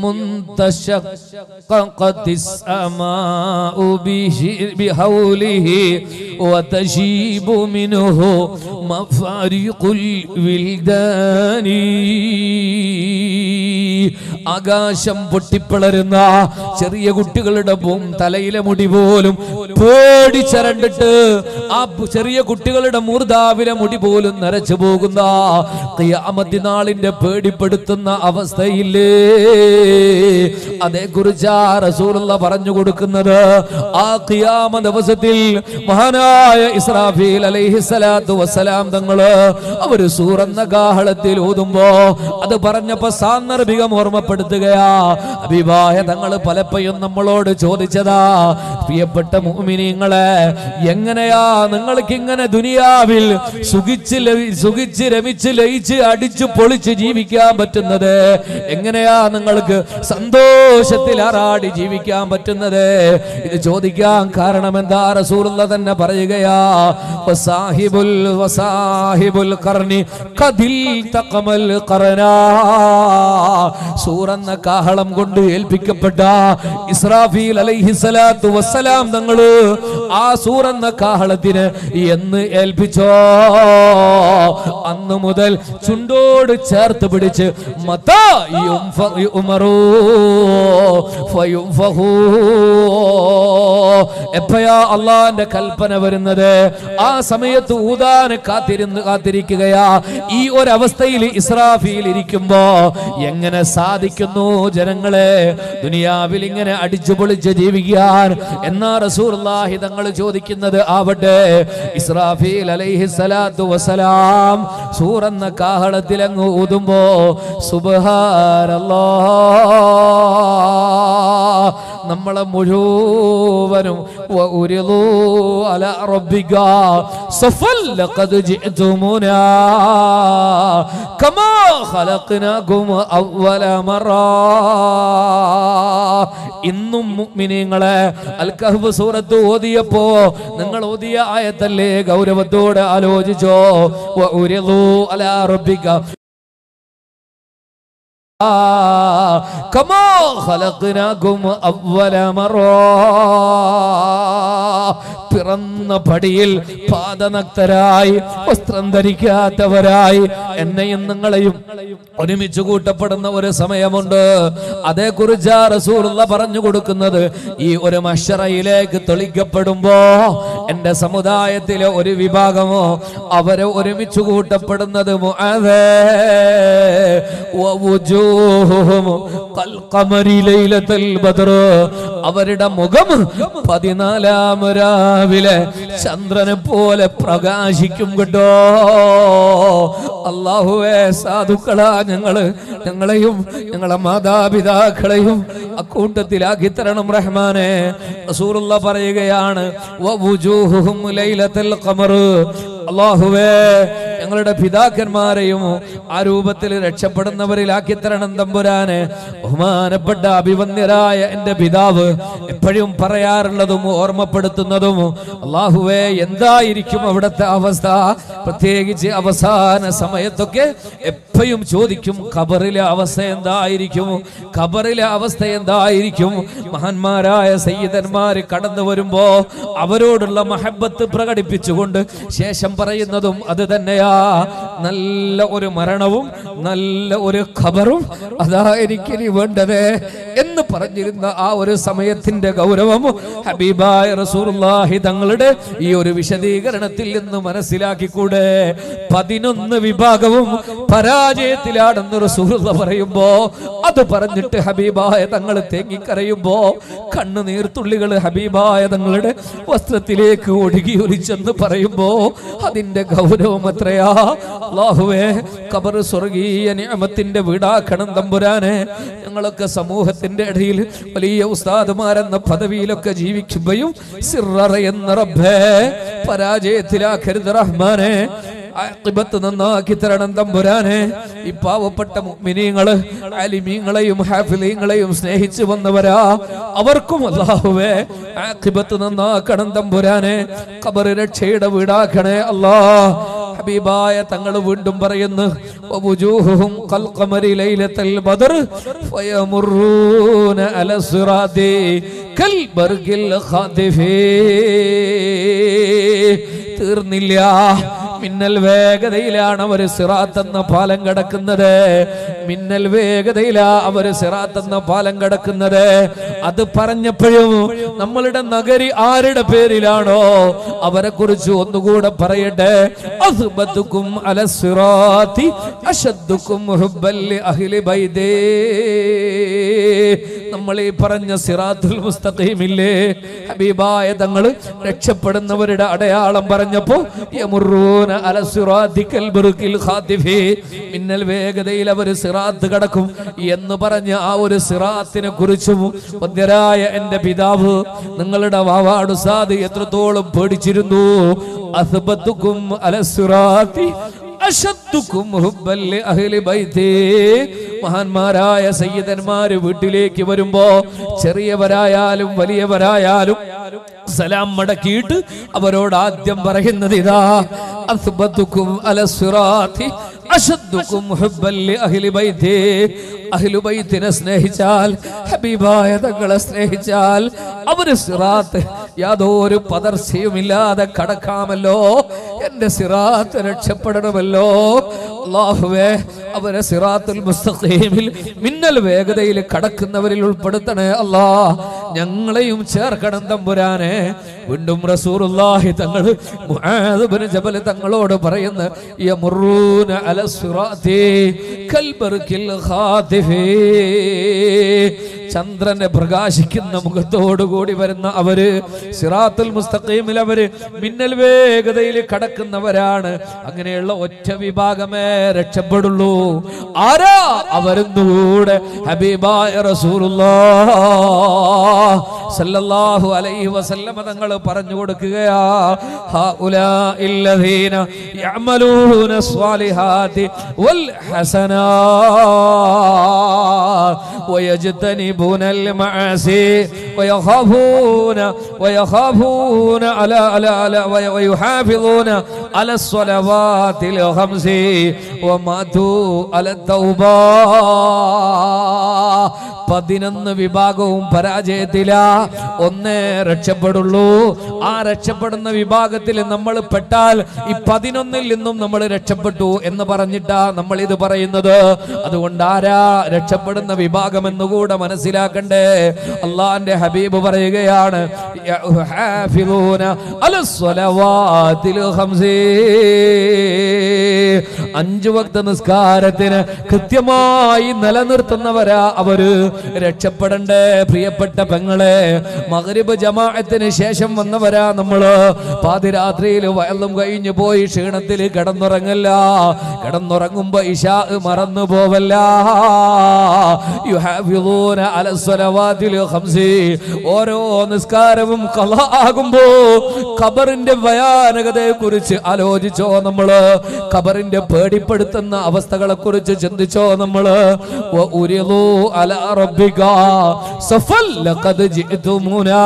[SPEAKER 2] تشققت السماء بحوله وتشيب منه مفارق الولدان. ആകാശം പൊട്ടിപ്പിളരുന്ന ചെറിയ കുട്ടികളുടെ തലയിലെ മുടി പോലും പേടിച്ചരണ്ടിട്ട് ആ ചെറിയ കുട്ടികളുടെ മൂർധാവിലെ മുടി പോലും നരച്ചു പോകുന്ന ഖിയാമത്ത് നാളിന്റെ പേടിപ്പെടുത്തുന്ന അവസ്ഥയില്ലേ? അതേക്കുറിച്ചാ റസൂലുള്ള പറഞ്ഞു കൊടുക്കുന്നത്. ആ ഖിയാമത്ത് ദിവസത്തിൽ മഹാനായ ഇസ്രാഫീൽ അലൈഹിസ്സലാത്തു വസ്സലാം തങ്ങള് അവര് സൂറന്ന കാഹളത്തിൽ ഊതുമ്പോ അത് പറഞ്ഞപ്പോ സാന്ദർഭികം ഓർമ്മപ്പെടുത്തുകയാ. ഹബീബായ തങ്ങള് പലപ്പോഴും നമ്മളോട് ചോദിച്ചതാ, പ്രിയപ്പെട്ട മുഅ്മിനീങ്ങളെ, എങ്ങനെയാ നിങ്ങൾക്ക് ഇങ്ങനെ ദുനിയാവിൽ സുഖിച്ച് സുഖിച്ച് രമിച്ച് ലയിച്ച് അടിച്ചു പൊളിച്ച് ജീവിക്കാൻ പറ്റുന്നത്? എങ്ങനെയാ നിങ്ങൾക്ക് സന്തോഷത്തിൽ ആറാടി ജീവിക്കാൻ പറ്റുന്നത്? ഇത് ചോദിക്കാൻ കാരണം എന്താ? റസൂലുള്ള തന്നെ പറയുകയാ, വസാഹിബുൽ വസാഹിബുൽ ഖർനി ഖദിൽ തഖമൽ ഖർനാ. സൂറന്ന കാഹളം കൊണ്ട് ഏൽപ്പിക്കപ്പെട്ട ഇസ്രാഫീൽ അലൈഹിസ്സലാത്തു വസ്സലാം തങ്ങള് ആ സൂറന്ന കാഹളത്തിന് എന്ന് ഏൽപ്പിച്ചോ, അന്ന് മുതൽ ചുണ്ടോട് ചേർത്ത് പിടിച്ച് മതാ യുംഫഉമറൂ ഫയുംഫഹൂ. എപ്പോഴാ അള്ളാന്റെ കൽപ്പന വരുന്നത്? ആ സമയത്ത് ഊതാൻ കാത്തിരുന്ന് കാത്തിരിക്കുകയാ. ഈ ഒരവസ്ഥയിൽ ഇസ്രാഫീൽ ഇരിക്കുമ്പോ എങ്ങനെ സാധിക്കുന്നു ജനങ്ങളെ ദുനിയാവിൽ ഇങ്ങനെ അടിച്ചു പൊളിച്ച് ജീവിക്കാൻ? എന്നാ റസൂലുള്ളാഹി തങ്ങൾ ചോദിക്കുന്നത് ആവട്ടെ, ഇസ്രാഫീൽ അലൈഹിസ്സലാത്തു വസ്സലാം സൂറന്ന കാഹളത്തിൽ അങ്ങ് ഊതുമ്പോ സുബ്ഹാനല്ലാഹ് നമ്മളെ മുഴുവനും വഉരിദൂ അലാ റബ്ബിക സഫൽ ലഖദ് ജിഅ്തുമുനാ കമാ ഖലഖ്നാകും അവ്വല മറ. ഇന്നും മുഅ്മിനീങ്ങളെ അൽ കഹ്ഫ് സൂറത്ത് ഓതിയപ്പോ നിങ്ങൾ ഓതിയ ആയത്തല്ലേ ഗൗരവത്തോടെ ആലോചിച്ചോ? വഉരിദൂ അലാ റബ്ബിക കമാ ഖലഖ്നാകും അവ്വല മറ. പിറന്ന പടിയിൽ പാദനക്തരായി വസ്ത്രം ധരിക്കാത്തവരായി എന്നെയും നിങ്ങളെയും ഒരുമിച്ച് കൂട്ടപ്പെടുന്ന ഒരു സമയമുണ്ട്. അതേക്കുറിച്ച് റസൂലുള്ള പറഞ്ഞു കൊടുക്കുന്നത്, ഈ ഒരു മഹ്ശറയിലേക്ക് തെളിക്കപ്പെടുമ്പോ എന്റെ സമുദായത്തിലെ ഒരു വിഭാഗമോ അവരെ ഒരുമിച്ച് കൂട്ടപ്പെടുന്നത് മുആദേ വവുജൂഹുഹും ഖൽഖമരി ലൈലത്തുൽ ബദർ. അവരുടെ മുഖം പതിനാലാം രാവിലെ ചന്ദ്രനെ പോലെ പ്രകാശിക്കും കേട്ടോ. അല്ലാഹുവേ, സാധുക്കളാ ഞങ്ങള് ഞങ്ങളെയും ഞങ്ങളെ മാതാപിതാക്കളെയും അക്കൂട്ടത്തിലാക്കി തരണം റഹ്മാനെ. റസൂലുള്ള പറയുകയാണ്, വവുജൂഹുഹും ലൈലത്തുൽ ഖമർ. അല്ലാഹുവേ, ഞങ്ങളുടെ പിതാക്കന്മാരെയും ആ രൂപത്തിൽ രക്ഷപ്പെടുന്നവരിലാക്കി തരണം തമ്പുരാനെ. ബഹുമാനപ്പെട്ട അഭിവന്യരായ എന്റെ പിതാവ് എപ്പോഴും പറയാറുള്ളതും ഓർമ്മപ്പെടുത്തുന്നതും, അല്ലാഹുവേ എന്തായിരിക്കും അവിടുത്തെ അവസ്ഥ, പ്രത്യേകിച്ച് അവസാന സമയത്തൊക്കെ എപ്പോഴും ചോദിക്കും ഖബറിലെ അവസ്ഥ എന്തായിരിക്കും, ഖബറിലെ അവസ്ഥ എന്തായിരിക്കും. മഹാന്മാരായ സയ്യിദന്മാര് കടന്നു വരുമ്പോ അവരോടുള്ള മഹബത്ത് പ്രകടിപ്പിച്ചുകൊണ്ട് ശേഷം പറയുന്നതും അത് തന്നെയാ, നല്ല ഒരു മരണവും നല്ല ഒരു ഖബറും അതാ എനിക്കിനി വേണ്ടത് എന്ന് പറഞ്ഞിരുന്ന ആ ഒരു സമയത്തിന്റെ ഗൗരവം ഹബീബായ റസൂലുള്ളാഹി തങ്ങളുടെ ഈ ഒരു വിശദീകരണത്തിൽ നിന്ന് മനസ്സിലാക്കിക്കൂടെ. പതിനൊന്ന് വിഭാഗവും പരാജയത്തിലാണെന്ന് റസൂലുള്ള പറയുമ്പോ അത് പറഞ്ഞിട്ട് ഹബീബായ തങ്ങൾ തേങ്ങിക്കരയുമ്പോ കണ്ണുനീർത്തുള്ളികൾ ഹബീബായ തങ്ങളുടെ വസ്ത്രത്തിലേക്ക് ഒഴുകി ഒലിച്ചെന്ന് പറയുമ്പോ അതിന്റെ ഗൗരവം എത്രയാ. അല്ലാഹുവേ ഖബർ സ്വർഗീയ നിഅമത്തിന്റെ വീടാക്കണം തമ്പുരാനെ. ഞങ്ങളൊക്കെ സമൂഹത്തിന്റെ ഇടയിൽ വലിയ ഉസ്താദുമാരെന്ന പദവിയിലൊക്കെ ജീവിക്കുമ്പോഴും സിററയെന്ന റബ്ബേ പരാജയത്തിലാക്കരുത് റഹ്മാനെ. ആഖിബത്ത് നന്നാക്കി തരണം തമ്പുരാനെ. ഈ പാവപ്പെട്ട മുഅ്മിനീങ്ങള് ആലിമീങ്ങളെയും ഹാഫിളീങ്ങളെയും സ്നേഹിച്ചു വന്നവരാ, അവർക്കും അല്ലാഹുവേ ആഖിബത്ത് നന്നാക്കണം തമ്പുരാനെ. ഖബർ രക്ഷയുടെ വീടാക്കണേ അല്ലാഹ്. ഹബീബായ തങ്ങൾ വീണ്ടും പറയുന്നു, വവുജൂഹുഹും ഖൽഖമരി ലൈലത്തുൽ ബദർ ഫയമുറൂന അല സിറാതി കൽ ബർഗിൽ ഖാദിഫി. തീർന്നില്ല, മിന്നൽ വേഗതയിലാണ് അവർ സിറാത്ത് എന്ന പാലം കടക്കുന്നത്. മിന്നൽ വേഗതയിലാ അവർ സിറാത്ത് എന്ന പാലം കടക്കുന്നത്. അത് പറഞ്ഞപ്പോഴും നമ്മളുടെ നഗരി ആരുടെ പേരിലാണോ അവരെ കുറിച്ച് ഒന്നുകൂടെ പറയട്ടെ. അസ്ബതുകും അല സിറാത്തി അശദ്ദുകും ഹുബ്ബൻ ലി അഹ്ലി ബൈതി. നമ്മൾ ഈ പറഞ്ഞ സിറാത്തുൽ മുസ്തഖീമില്ലേ, ഹബീബായ തങ്ങൾ രക്ഷപ്പെടുന്നവരുടെ അടയാളം പറഞ്ഞപ്പോ യമുറൂന അല സിറാത്തി കൽ ബർഖിൽ ഖാദിഫി, മിന്നൽ വേഗതയിൽ അവർ സിറാത്ത് കടക്കും എന്ന് പറഞ്ഞ ആ ഒരു സിറാത്തിനെ കുറിച്ചും വന്ധ്യരായ എന്റെ പിതാവ് നിങ്ങളുടെ വാവാട് ഉസ്താദ് എത്രത്തോളം പേടിച്ചിരുന്നു. അസ്ബതുകും അല സിറാത്തി അശദ്ദുകും ഹുബ്ബൻ ലി അഹ്ലി ബൈതി. മഹാന്മാരായ സയ്യിദന്മാര് വീട്ടിലേക്ക് വരുമ്പോ ചെറിയവരായാലും വലിയവരായാലും സലാം മടക്കിയിട്ട് അവരോട് ആദ്യം പറയുന്നത് ഇതാ, അസ്ബതുകും അല സിറാത്തി അശദ്ദുകും ഹുബ്ബൻ ലി അഹ്ലി ബൈതി. അഹ്ലു ബൈത്തിനെ സ്നേഹിച്ചാൽ, ഹബീബായ തങ്ങളെ സ്നേഹിച്ചാൽ അവര് സിറാത്ത് യാതൊരു പദർച്ചയുമില്ലാതെ കടക്കാമല്ലോ. എന്റെ സിറാത്ത് രക്ഷപ്പെടണമല്ലോ. അല്ലാഹുവേ അവരെ സിറാത്തുൽ മുസ്തഖീമിൽ മിന്നൽ വേഗതയിൽ കടക്കുന്നവരിൽ ഉൾപ്പെടുത്തണേ അല്ലാ. ഞങ്ങളെയും ചേർക്കണം തമ്പുരാനെ. വീണ്ടും റസൂലുള്ളാഹി തങ്ങൾ മുആദ് ഇബ്നു ജബൽ തങ്ങളോട് പറയുന്ന യമുറൂന അല സിറാത്തി കൽ ബർഖിൽ ഖാദിഫി. ചന്ദ്രനെ പ്രകാശിക്കുന്ന മുഖത്തോടു കൂടി വരുന്ന അവര് സിറാത്തുൽ മുസ്തഖീമിൽ അവര് മിന്നൽ വേഗതയിൽ കടക്കുന്നവരാണ്. അങ്ങനെയുള്ള ഒറ്റ വിഭാഗമേ രക്ഷപ്പെടുള്ളൂ. ആരാ അവരെന്നൂടെ ഹബീബായ റസൂലുള്ളാഹ് സല്ലല്ലാഹു അലൈഹി വസല്ലം തങ്ങൾ പറഞ്ഞു കൊടുക്കുകയാ, ഹൗലാഇല്ലദീന യഅമലൂന സ്വാലിഹാതി വൽ ഹസനാത് വയജ്തനിബൂനൽ മആസി വയഖാഫൂന വയഖാഫൂന അലാ അലാ അലാ വയുഹാഫിളൂന അല സ്വലവാതിൽ ഖംസി വമാതു അല തൗബാ. പതിനൊന്ന് വിഭാഗവും പരാജയത്തിലാ, ഒന്നേ രക്ഷപ്പെടുള്ളൂ. ആ രക്ഷപ്പെടുന്ന വിഭാഗത്തിൽ നമ്മൾ പെട്ടാൽ ഈ പതിനൊന്നിൽ നിന്നും നമ്മൾ രക്ഷപ്പെട്ടു എന്ന് പറഞ്ഞിട്ടാ നമ്മൾ ഇത് പറയുന്നത്. അതുകൊണ്ട് ആരാ രക്ഷപ്പെടുന്ന വിഭാഗം എന്നുകൂടെ മനസ്സിലാക്കണ്ടേ. അള്ളാന്റെ ഹബീബ് പറയുകയാണ്, അഞ്ചു വക്ത നിസ്കാരത്തിന് കൃത്യമായി നിലനിർത്തുന്നവരാ അവര്. രക്ഷപ്പെടണ്ടേ പ്രിയപ്പെട്ട പെങ്ങളെ? മഗ്രിബ് ജമാഅത്തിന് ശേഷം വന്നവരാ നമ്മള്. പാതിരാത്രിയിൽ വയലും കഴിഞ്ഞു പോയി ക്ഷീണത്തിൽ കിടന്നുറങ്ങല്ല. കിടന്നുറങ്ങുമ്പോ ഇശാ മറന്നു പോവല്ല. യുഹാഫിളൂന അലസ്സലവാതിൽ ഖംസി. ഓരോ നിസ്കാരവും ഖളാ ആകുമ്പോ ഖബറിന്റെ ഭയാനകതയെ കുറിച്ച് ആലോചിച്ചോ നമ്മള്? ഖബറിന്റെ പേടിപ്പെടുത്തുന്ന അവസ്ഥകളെ കുറിച്ച് ചിന്തിച്ചോ നമ്മള്? വഉരിദു അലാ റബ്ബിക സഫൽ ലഖദ് ജിഅ്തുമുനാ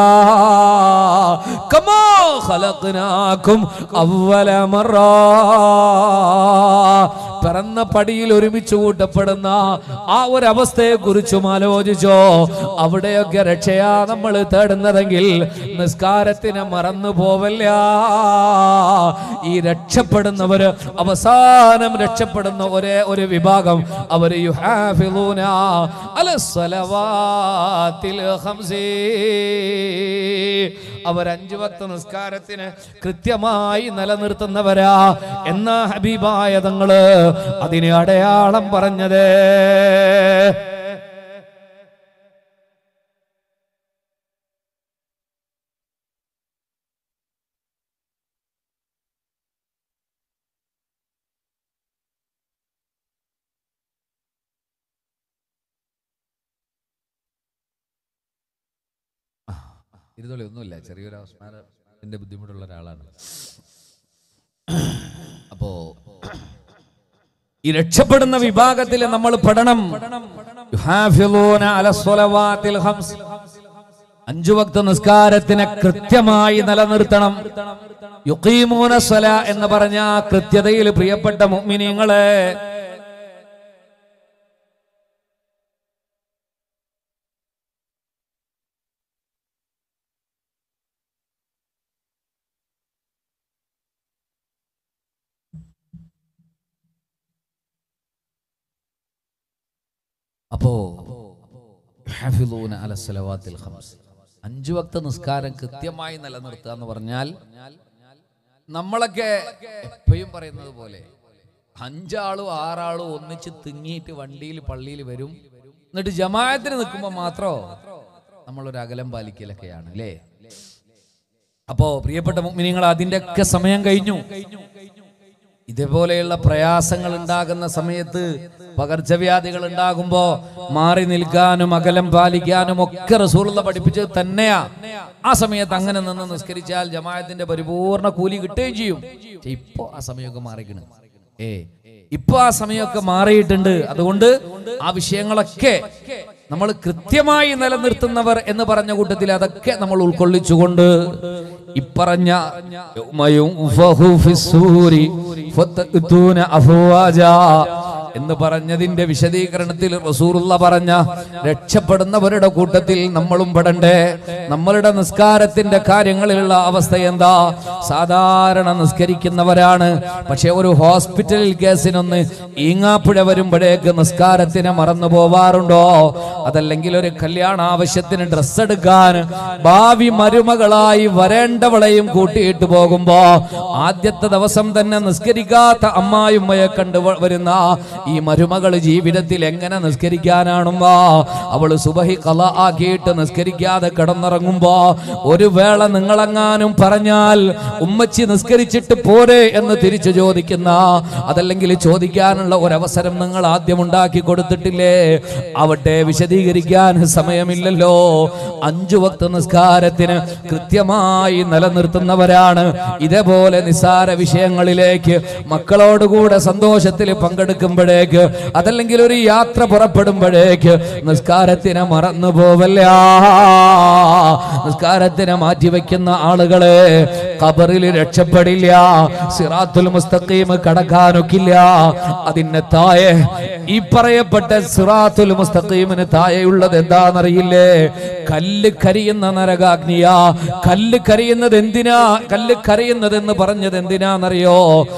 [SPEAKER 2] കമാ ഖലഖനാകും അവ്വല മറ. പിറന്ന പടിയിൽ ഒരുമിച്ച് കൂട്ടപ്പെടുന്ന ആ ഒരു അവസ്ഥയെ കുറിച്ചും ആലോചിച്ചോ? അവിടെയൊക്കെ രക്ഷയാ നമ്മൾ തേടുന്നതെങ്കിൽ നിസ്കാരത്തിന് മറന്നു പോവല്ല. ഈ രക്ഷപ്പെടുന്നവര് അവസാനം രക്ഷപ്പെടുന്ന ഒരേ ഒരു വിഭാഗം അവര് യുഹാഫിളൂന അലസ്സലവാതിൽ ഖംസി. അവർ അഞ്ചു വക്ത നിസ്കാരത്തിന് കൃത്യമായി നിലനിർത്തുന്നവരാ എന്നാ ഹബീബായ തങ്ങള് അതിന് അടയാളം പറഞ്ഞത്. ഇരുതോളി ഒന്നുമില്ല, ചെറിയൊരു അവസ്മാരത്തിന്റെ ബുദ്ധിമുട്ടുള്ള ഒരാളാണ്. അപ്പോ ഈ രക്ഷപ്പെടുന്ന വിഭാഗത്തിൽ നമ്മൾ പെടണം. അഞ്ചു വക്ത നിസ്കാരത്തിനെ കൃത്യമായി നിലനിർത്തണം. യുഖീമൂന സ്വലാ എന്ന് പറഞ്ഞ കൃത്യതയിൽ പ്രിയപ്പെട്ട മുഅ്മിനീങ്ങളെ അപ്പോ അഞ്ചു വക്ത നിസ്കാരം കൃത്യമായി നിലനിർത്തുക എന്ന് പറഞ്ഞാൽ നമ്മളൊക്കെ എപ്പോഴും പറയുന്നത് പോലെ അഞ്ചാളും ആറാളും ഒന്നിച്ച് തിങ്ങിയിട്ട് വണ്ടിയിൽ പള്ളിയിൽ വരും. എന്നിട്ട് ജമാഅത്തിന് നിൽക്കുമ്പോൾ മാത്രോ നമ്മളൊരു അകലം പാലിക്കലൊക്കെയാണ് അല്ലേ? അപ്പോ പ്രിയപ്പെട്ട മുഅ്മിനീങ്ങൾ, അതിന്റെ ഒക്കെ സമയം കഴിഞ്ഞു. ഇതേപോലെയുള്ള പ്രയാസങ്ങൾ ഉണ്ടാകുന്ന സമയത്ത്, പകർച്ചവ്യാധികൾ ഉണ്ടാകുമ്പോ മാറി നിൽക്കാനും അകലം പാലിക്കാനും ഒക്കെ റസൂലുള്ള പഠിപ്പിച്ചത് തന്നെയാ. ആ സമയത്ത് അങ്ങനെ നിന്ന് നിസ്കരിച്ചാൽ ജമാഅത്തിന്റെ പരിപൂർണ കൂലി കിട്ടുകയും ചെയ്യും. ഇപ്പോ ആ സമയമൊക്കെ മാറിക്കണം. ഏ ഇപ്പൊ ആ സമയമൊക്കെ മാറിയിട്ടുണ്ട്. അതുകൊണ്ട് ആ വിഷയങ്ങളൊക്കെ നമ്മൾ കൃത്യമായി നിലനിർത്തുന്നവർ എന്ന് പറഞ്ഞ കൂട്ടത്തിൽ അതൊക്കെ നമ്മൾ ഉൾക്കൊള്ളിച്ചുകൊണ്ട് ഇപ്പറഞ്ഞ എന്ന് പറഞ്ഞതിന്റെ വിശദീകരണത്തിൽ റസൂലുള്ള പറഞ്ഞ രക്ഷപ്പെടുന്നവരുടെ കൂട്ടത്തിൽ നമ്മളും പെടണ്ടേ? നമ്മളുടെ നിസ്കാരത്തിന്റെ കാര്യങ്ങളിലുള്ള അവസ്ഥ എന്താ? സാധാരണ നിസ്കരിക്കുന്നവരാണ്, പക്ഷെ ഒരു ഹോസ്പിറ്റലിൽ കേസിനൊന്ന് ഈങ്ങാപ്പുഴ വരുമ്പോഴേക്ക് നിസ്കാരത്തിന് മറന്നു പോവാറുണ്ടോ? അതല്ലെങ്കിൽ ഒരു കല്യാണ ആവശ്യത്തിന് ഡ്രസ്സ് എടുക്കാൻ ഭാവി മരുമകളായി വരേണ്ടവളെയും കൂട്ടിയിട്ട് പോകുമ്പോ ആദ്യത്തെ ദിവസം തന്നെ നിസ്കരിക്കാത്ത അമ്മായിമ്മയെ കണ്ടു വരുന്ന ഈ മരുമകൾ ജീവിതത്തിൽ എങ്ങനെ നിസ്കരിക്കാനാണുമ്പോ? അവള് സുബഹി ഖളാ ആക്കിയിട്ട് നിസ്കരിക്കാതെ കിടന്നിറങ്ങുമ്പോ ഒരു വേള നിങ്ങളെങ്ങാനും പറഞ്ഞാൽ ഉമ്മച്ചി നിസ്കരിച്ചിട്ട് പോരെ എന്ന് തിരിച്ചു ചോദിക്കുന്ന, അതല്ലെങ്കിൽ ചോദിക്കാനുള്ള ഒരവസരം നിങ്ങൾ ആദ്യം ഉണ്ടാക്കി കൊടുത്തിട്ടില്ലേ? അവിടെ വിശദീകരിക്കാൻ സമയമില്ലല്ലോ. അഞ്ചു വക്ത നിസ്കാരത്തിന് കൃത്യമായി നിലനിർത്തുന്നവരാണ്. ഇതേപോലെ നിസ്സാര വിഷയങ്ങളിലേക്ക് മക്കളോടുകൂടെ സന്തോഷത്തിൽ പങ്കെടുക്കുമ്പോഴേക്ക്, അതല്ലെങ്കിൽ ഒരു യാത്ര പുറപ്പെടുമ്പോഴേക്ക് നിസ്കാരത്തിനെ മറന്നു പോവല്ല. നിസ്കാരത്തിനെ മാറ്റിവെക്കുന്ന ആളുകളെ ഖബറിൽ രക്ഷപ്പെടില്ല, സിറാത്തുൽ മുസ്തഖീം കടക്കാനൊക്കില്ല. അതിന്റെ താഴെ ഈ പറയപ്പെട്ട സിറാത്തുൽ മുസ്തഖീമിന് താഴെയുള്ളത് എന്താണെന്നറിയില്ലേ? കല്ല് കരിയുന്ന നരകാഗ്നിയാ. കല്ല് കരിയുന്നത് എന്തിനാ? കല്ല് കരയുന്നത് എന്ന് പറഞ്ഞത് എന്തിനാന്നറിയോ?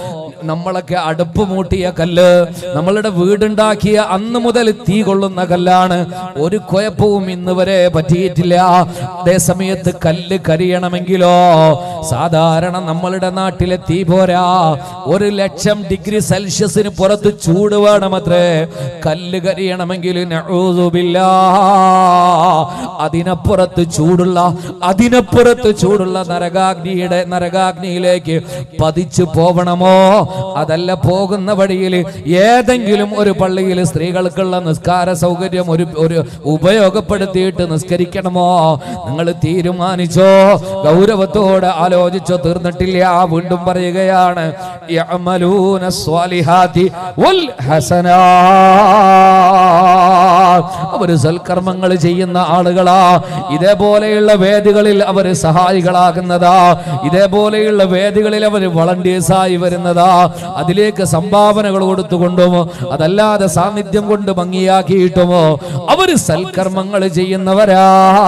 [SPEAKER 2] നമ്മളൊക്കെ അടുപ്പ് മൂട്ടിയ കല്ല്, നമ്മളുടെ വീടുണ്ടാക്കിയ അന്ന് മുതൽ തീ കൊള്ളുന്ന കല്ലാണ്. ഒരു കുഴപ്പവും ഇന്ന് വരെ പറ്റിയിട്ടില്ല. അതേ സമയത്ത് കല്ല് കരിയണമെങ്കിലോ സാധാരണ നമ്മളുടെ നാട്ടിലെ തീ പോരാ, ഒരു ലക്ഷം ഡിഗ്രി സെൽഷ്യസിന് പുറത്ത് ചൂട് വേണമത്രേ കല്ല് കരിയണമെങ്കിൽ. നഊദു ബില്ലാഹ്. അതിനപ്പുറത്ത് ചൂടുള്ള അതിനപ്പുറത്ത് ചൂടുള്ള നരകാഗ്നിയുടെ നരകാഗ്നിയിലേക്ക് പതിച്ചു പോവണമോ? അതല്ല, പോകുന്ന വഴിയിൽ ഏതെങ്കിലും ഒരു പള്ളിയിൽ സ്ത്രീകൾക്കുള്ള നിസ്കാര സൗകര്യം ഒരു ഒരു ഉപയോഗപ്പെടുത്തിയിട്ട് നിസ്കരിക്കണമോ? നിങ്ങൾ തീരുമാനിച്ചോ? ഗൗരവത്തോടെ ആലോചിച്ചോ? തീർന്നിട്ടില്ല. വീണ്ടും പറയുകയാണ്, യഅമലൂന സ്വാലിഹാത്തി വൽ ഹസനാത്ത്. അവര് സൽക്കർമ്മങ്ങൾ ചെയ്യുന്ന ആളുകളാ. ഇതേപോലെയുള്ള വേദികളിൽ അവർ സഹായികളാകുന്നതാ. ഇതേപോലെയുള്ള വേദികളിൽ അവർ വളണ്ടിയേഴ്സായി വരുന്നതാ. അതിലേക്ക് സംഭാവനകൾ കൊടുത്തുകൊണ്ടുമോ അതല്ലാതെ സാന്നിധ്യം കൊണ്ട് ഭംഗിയാക്കിയിട്ടുമോ അവര് സൽക്കർമ്മങ്ങൾ ചെയ്യുന്നവരാ.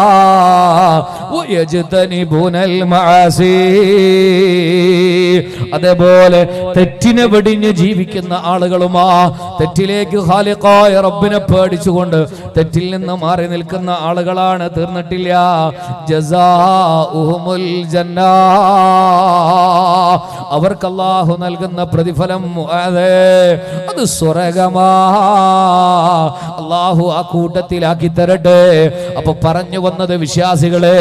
[SPEAKER 2] അതേപോലെ തെറ്റിനെ വെടിഞ്ഞ് ജീവിക്കുന്ന ആളുകളുമാ. തെറ്റിലേക്ക് ഖാലിഖായ റബ്ബിനെ പേടിച്ചുകൊണ്ട് തെറ്റിൽ നിന്ന് മാറി നിൽക്കുന്ന ആളുകളാണ്. തീർന്നിട്ടില്ല. ജസാഉഹുമുൽ ജന്നാ. അവർക്ക് അല്ലാഹു നൽകുന്ന പ്രതിഫലം അത് സ്വർഗ്ഗമാ. അല്ലാഹു ആ കൂട്ടത്തിലാക്കി തരട്ടെ. അപ്പൊ പറഞ്ഞു വന്നത് വിശ്വാസികളെ,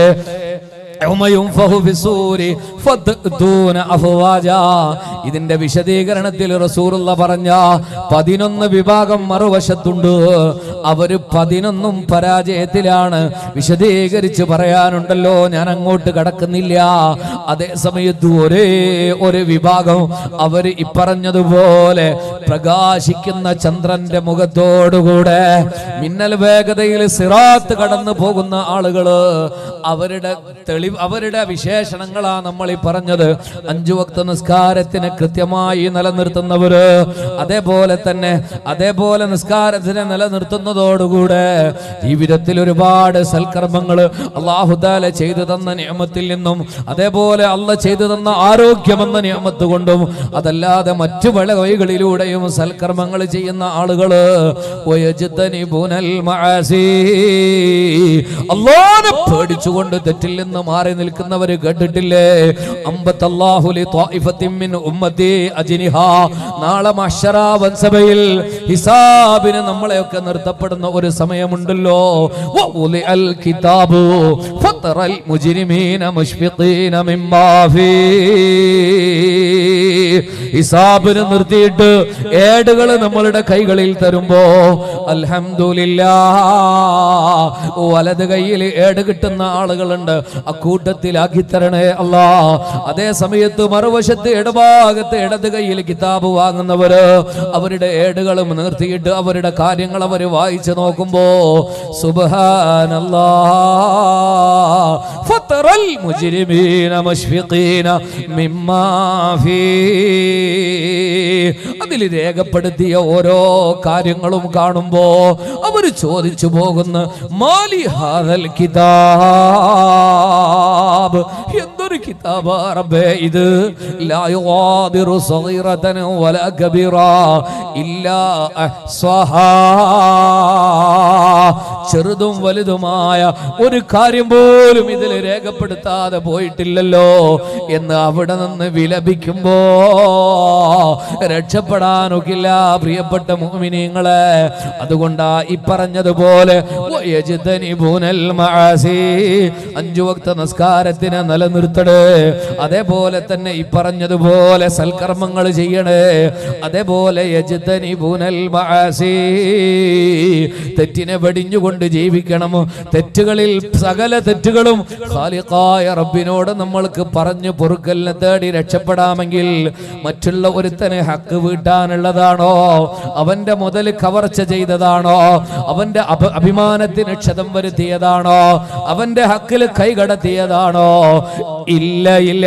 [SPEAKER 2] ഇതിന്റെ വിശദീകരണത്തിൽ റസൂലുള്ള പറഞ്ഞ പതിനൊന്ന് വിഭാഗം മറുവശത്തുണ്ട്. അവര് പതിനൊന്നും പരാജയത്തിലാണ്. വിശദീകരിച്ച് പറയാനുണ്ടല്ലോ, ഞാൻ അങ്ങോട്ട് കടക്കുന്നില്ല. അതേ സമയത്ത് ഒരേ ഒരു വിഭാഗം അവര് ഇപ്പറഞ്ഞതുപോലെ പ്രകാശിക്കുന്ന ചന്ദ്രന്റെ മുഖത്തോടുകൂടെ മിന്നൽ വേഗതയിൽ സിറാത്ത് കടന്നു പോകുന്ന ആളുകള്. അവരുടെ തെളിവ് അവരുടെ വിശേഷണങ്ങളാ നമ്മൾ ഈ പറഞ്ഞത്. അഞ്ചു വക്ത നിസ്കാരത്തിന് കൃത്യമായി നിലനിർത്തുന്നവര്, അതേപോലെ തന്നെ അതേപോലെ നിസ്കാരത്തിനെ നിലനിർത്തുന്നതോടുകൂടെ ജീവിതത്തിൽ ഒരുപാട് സൽക്കർമ്മങ്ങൾ അല്ലാഹു തആല ചെയ്തു തന്ന നിഅമത്തിൽ നിന്നും, അതേപോലെ അല്ലാഹ് ചെയ്തു തന്ന ആരോഗ്യമെന്ന നിഅമത്ത് കൊണ്ടും, അതല്ലാതെ മറ്റു പല വഴികളിലൂടെയും സൽക്കർമ്മങ്ങൾ ചെയ്യുന്ന ആളുകള് വയജ്തനിബുനൽ മആസി. അല്ലാഹുവിനെ പേടിച്ചുകൊണ്ട് തെറ്റിൽ നിന്ന് മാറി നിൽക്കുന്നവര് കേട്ടിട്ടില്ലേ? അംബത്തല്ലാഹു ലി ത്വായിഫത്തിൻ മിൻ ഉമ്മത്തി അജ്നിഹാ. നാളെ മഹ്ശറ വൻസഭയിൽ ഹിസാബിന് നമ്മളെയൊക്കെ നിർത്തപ്പെടുന്ന ഒരു സമയമുണ്ടല്ലോ. വഉലിഅൽ കിതാബു ഫതറൽ മുജ്രിമീന മുശ്ഫിഖീന മിമ്മാ ഫീ. ഹിസാബിന് നിർത്തിയിട്ട് ഏടുകൾ നമ്മളുടെ കൈകളിൽ തരുമ്പോ അൽഹംദുലില്ലാഹ് വലത് കൈയിൽ ഏട് കിട്ടുന്ന ആളുകളുണ്ട്. അക്കൂട്ടത്തിലാക്കി തരണേ അല്ലാ. അതേ സമയത്ത് മറുവശത്ത് ഇടഭാഗത്ത് ഇടത് കൈയിൽ കിതാബ് വാങ്ങുന്നവര് അവരുടെ ഏടുകളും നിർത്തിയിട്ട് അവരുടെ കാര്യങ്ങൾ അവര് വായിച്ചു നോക്കുമ്പോ സുബ്ഹാനല്ലാഹ് ഫതറൽ മുജ്രിമീന മുശ്ഫിഖീന മിമ്മാ ഫീ. അതിൽ രേഖപ്പെടുത്തിയ ഓരോ കാര്യങ്ങളും കാണുമ്പോ അവര് ചോദിച്ചു പോകുന്ന മാലി ഹാദൽ കിതാബ്, എന്തൊരു കിതാബാ റബ്ബേ ഇത്. ലാ യുഗാദിറു സഗീറതൻ വലാ കബീറാ ഇല്ലാ അഹ്സാഹാ. ചെറുതും വലുതുമായ ഒരു കാര്യം പോലും ഇതിൽ രേഖപ്പെടുത്താതെ പോയിട്ടില്ലല്ലോ എന്ന് അവിടെ നിന്ന് വിലപിക്കുമ്പോ രക്ഷപ്പെടാനൊക്കില്ല പ്രിയപ്പെട്ട മുഅ്മിനീങ്ങളെ. അതുകൊണ്ടാ ഈ പറഞ്ഞതുപോലെ അഞ്ചു വക്ത നിസ്കാരത്തിനെ നിലനിർത്തണേ. അതേപോലെ തന്നെ ഈ പറഞ്ഞതുപോലെ സൽക്കർമ്മങ്ങൾ ചെയ്യണേ. അതേപോലെ യജ്തനിബൂനൽ മആസി, തെറ്റിനെ വെടിഞ്ഞുകൊണ്ട് ജീവിക്കണം. തെറ്റുകളിൽ സകല തെറ്റുകളും ഖാലിഖായ റബ്ബിനോട് നമ്മൾക്ക് പറഞ്ഞു പൊറുക്കലിനെ തേടി രക്ഷപ്പെടാമെങ്കിൽ മറ്റുള്ള ഒരുത്തനെ ഹക്ക് വീട്ടാനുള്ളതാണോ, അവന്റെ മുതൽ കവർച്ച ചെയ്തതാണോ, അവന്റെ അഭിമാനത്തിന് ക്ഷതം വരുത്തിയതാണോ, അവന്റെ ഹക്കിൽ കൈകടത്തിയതാണോ? ഇല്ല ഇല്ല.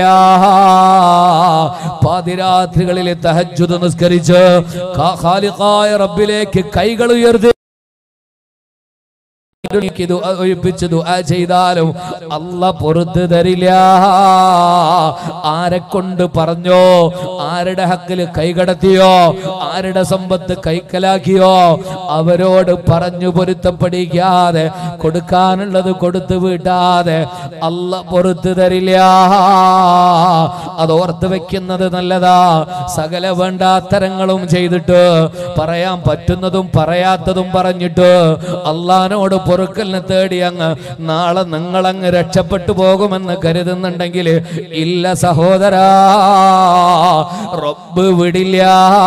[SPEAKER 2] പാതിരാത്രികളിലെ തഹജ്ജുദ് നിസ്കരിച്ച് ഖാലിഖായ റബ്ബിലേക്ക് കൈകൾ ഉയർത്തി ഒഴിപ്പിച്ച് ദുആ ചെയ്താലും അല്ലാഹ് പുറത്തു തരില്ല. ആരെ കൊണ്ട് പറഞ്ഞോ, ആരുടെ ഹക്കിൽ കൈകടത്തിയോ, ആരുടെ സമ്പത്ത് കൈക്കലാക്കിയോ അവരോട് പറഞ്ഞു പൊരുത്തപ്പെടിക്കാതെ കൊടുക്കാനുള്ളത് കൊടുത്തു വീട്ടാതെ അല്ലാഹ് പുറത്തു തരില്ല. അതോർത്ത് വെക്കുന്നത് നല്ലതാ. സകല വേണ്ടാത്തരങ്ങളും ചെയ്തിട്ട് പറയാൻ പറ്റുന്നതും പറയാത്തതും പറഞ്ഞിട്ട് അള്ളാനോട് പൊറുക്കലിനെ തേടി അങ്ങ് നാളെ നിങ്ങളങ്ങ് രക്ഷപ്പെട്ടു പോകുമെന്ന് കരുതുന്നുണ്ടെങ്കിൽ ഇല്ല സഹോദരാ, റബ്ബ് വിടില്ല.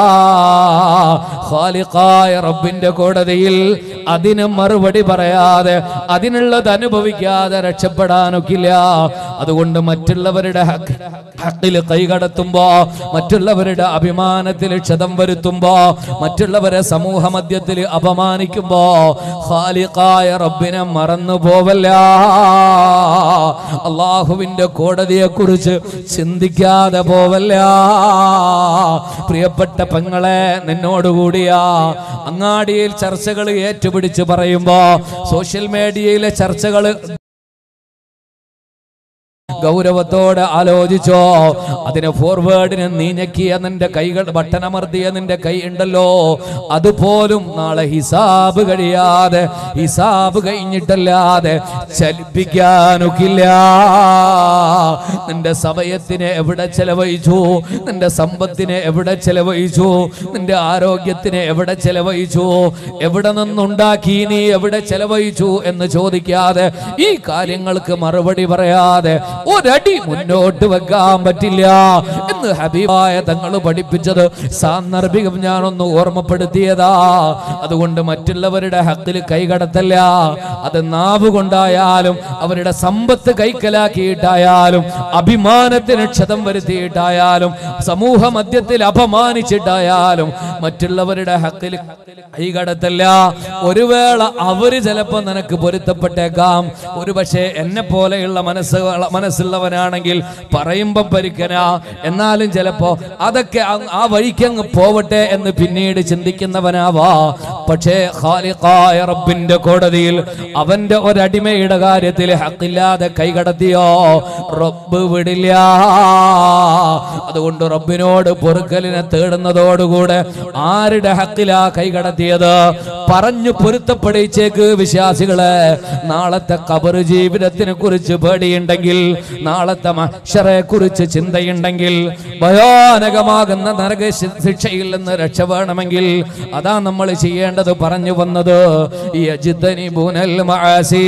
[SPEAKER 2] ഖാലിഖായ റബ്ബിന്റെ കോടതിയിൽ അതിന് മറുപടി പറയാതെ അതിനുള്ളത് അനുഭവിക്കാതെ രക്ഷപ്പെടാനൊക്കില്ല. അതുകൊണ്ട് മറ്റുള്ളവരുടെ ഹക്കിൽ കൈകടത്തുമ്പോ, മറ്റുള്ളവരുടെ അഭിമാനത്തിൽ ക്ഷതം വരുത്തുമ്പോ, മറ്റുള്ളവരെ സമൂഹ മധ്യത്തിൽ അപമാനിക്കുമ്പോ ഖാലിഖായ റബ്ബിനെ മറന്നു പോവല്ല. അള്ളാഹുവിന്റെ കോടതിയെ കുറിച്ച് ചിന്തിക്കാതെ പോവല്ല. പ്രിയപ്പെട്ട പെങ്ങളെ, നിന്നോടുകൂടിയാ അങ്ങാടിയിൽ ചർച്ചകൾ ഏറ്റുപിടിച്ച് പറയുമ്പോ സോഷ്യൽ മീഡിയയിലെ ചർച്ചകൾ ഗൗരവത്തോടെ ആലോചിച്ചോ. അതിന് ഫോർവേഡിന് നീ ഞെക്കിയ നിന്റെ കൈകൾ, ബട്ടണമർത്തിയ നിന്റെ കൈ ഉണ്ടല്ലോ, അതുപോലും നാളെ ഹിസാബ് കഴിയാതെ, ഹിസാബ് കഴിഞ്ഞിട്ടല്ലാതെ ചലിപ്പിക്കാനൊക്കില്ല. നിന്റെ സമയത്തിനെ എവിടെ ചെലവഴിച്ചു, നിന്റെ സമ്പത്തിനെ എവിടെ ചെലവഴിച്ചു, നിന്റെ ആരോഗ്യത്തിനെ എവിടെ ചെലവഴിച്ചു, എവിടെ നിന്നുണ്ടാക്കി നീ എവിടെ ചെലവഴിച്ചു എന്ന് ചോദിക്കാതെ, ഈ കാര്യങ്ങൾക്ക് മറുപടി പറയാതെ ഒരടി മുന്നോട്ട് വെക്കാൻ പറ്റില്ല എന്ന് ഹബീബായ തങ്ങൾ പഠിപ്പിച്ചത് സാന്ദർഭികം ഞാനൊന്ന് ഓർമ്മപ്പെടുത്തിയതാ. അതുകൊണ്ട് മറ്റുള്ളവരുടെ ഹക്കിൽ കൈകടത്തല്ല. അത് നാവ് കൊണ്ടായാലും അവരുടെ സമ്പത്ത് കൈക്കലാക്കിയിട്ടായാലും അഭിമാനത്തിന് ക്ഷതം വരുത്തിയിട്ടായാലും സമൂഹ മധ്യത്തിൽ അപമാനിച്ചിട്ടായാലും മറ്റുള്ളവരുടെ ഹക്കിൽ കൈകടത്തല്ല. ഒരു വേള അവര് ചിലപ്പോ നിനക്ക് പൊരുത്തപ്പെട്ടേക്കാം. ഒരു പക്ഷേ എന്നെ പോലെയുള്ള മനസ്സ് മനസ്സുള്ളവനാണെങ്കിൽ പറയുമ്പോ പരിക്കനാ, എന്നാലും ചിലപ്പോ അതൊക്കെ ആ വഴിക്കങ്ങ് പോവട്ടെ എന്ന് പിന്നീട് ചിന്തിക്കുന്നവനാവാ. പക്ഷേ ഖാലിഖായ റബ്ബിന്റെ കോടതിയിൽ അവന്റെ ഒരടിമയുടെ കാര്യത്തിൽ ഹക്കില്ലാതെ കൈകടത്തിയോ റബ്ബ് വിടില്ല. അതുകൊണ്ട് റബ്ബിനോട് പൊറുക്കലിനെ തേടുന്നതോടുകൂടെ ആരുടെ ഹക്കിലാ കൈകടത്തിയത് പറഞ്ഞു പൊരുത്തപ്പെടിച്ചേക്ക് വിശ്വാസികളെ. നാളത്തെ ഖബർ ജീവിതത്തിനെ കുറിച്ച് പേടിയുണ്ടെങ്കിൽ, നാളത്തെ മഹ്ശറെ കുറിച്ച് ചിന്തയുണ്ടെങ്കിൽ, ഭയാനകമാകുന്ന നരക ശിക്ഷയിൽ നിന്ന് രക്ഷ വേണമെങ്കിൽ അതാ നമ്മൾ ചെയ്യേണ്ടത്. പറഞ്ഞു വന്നത് യജ്തനിബുനൽ മആസി,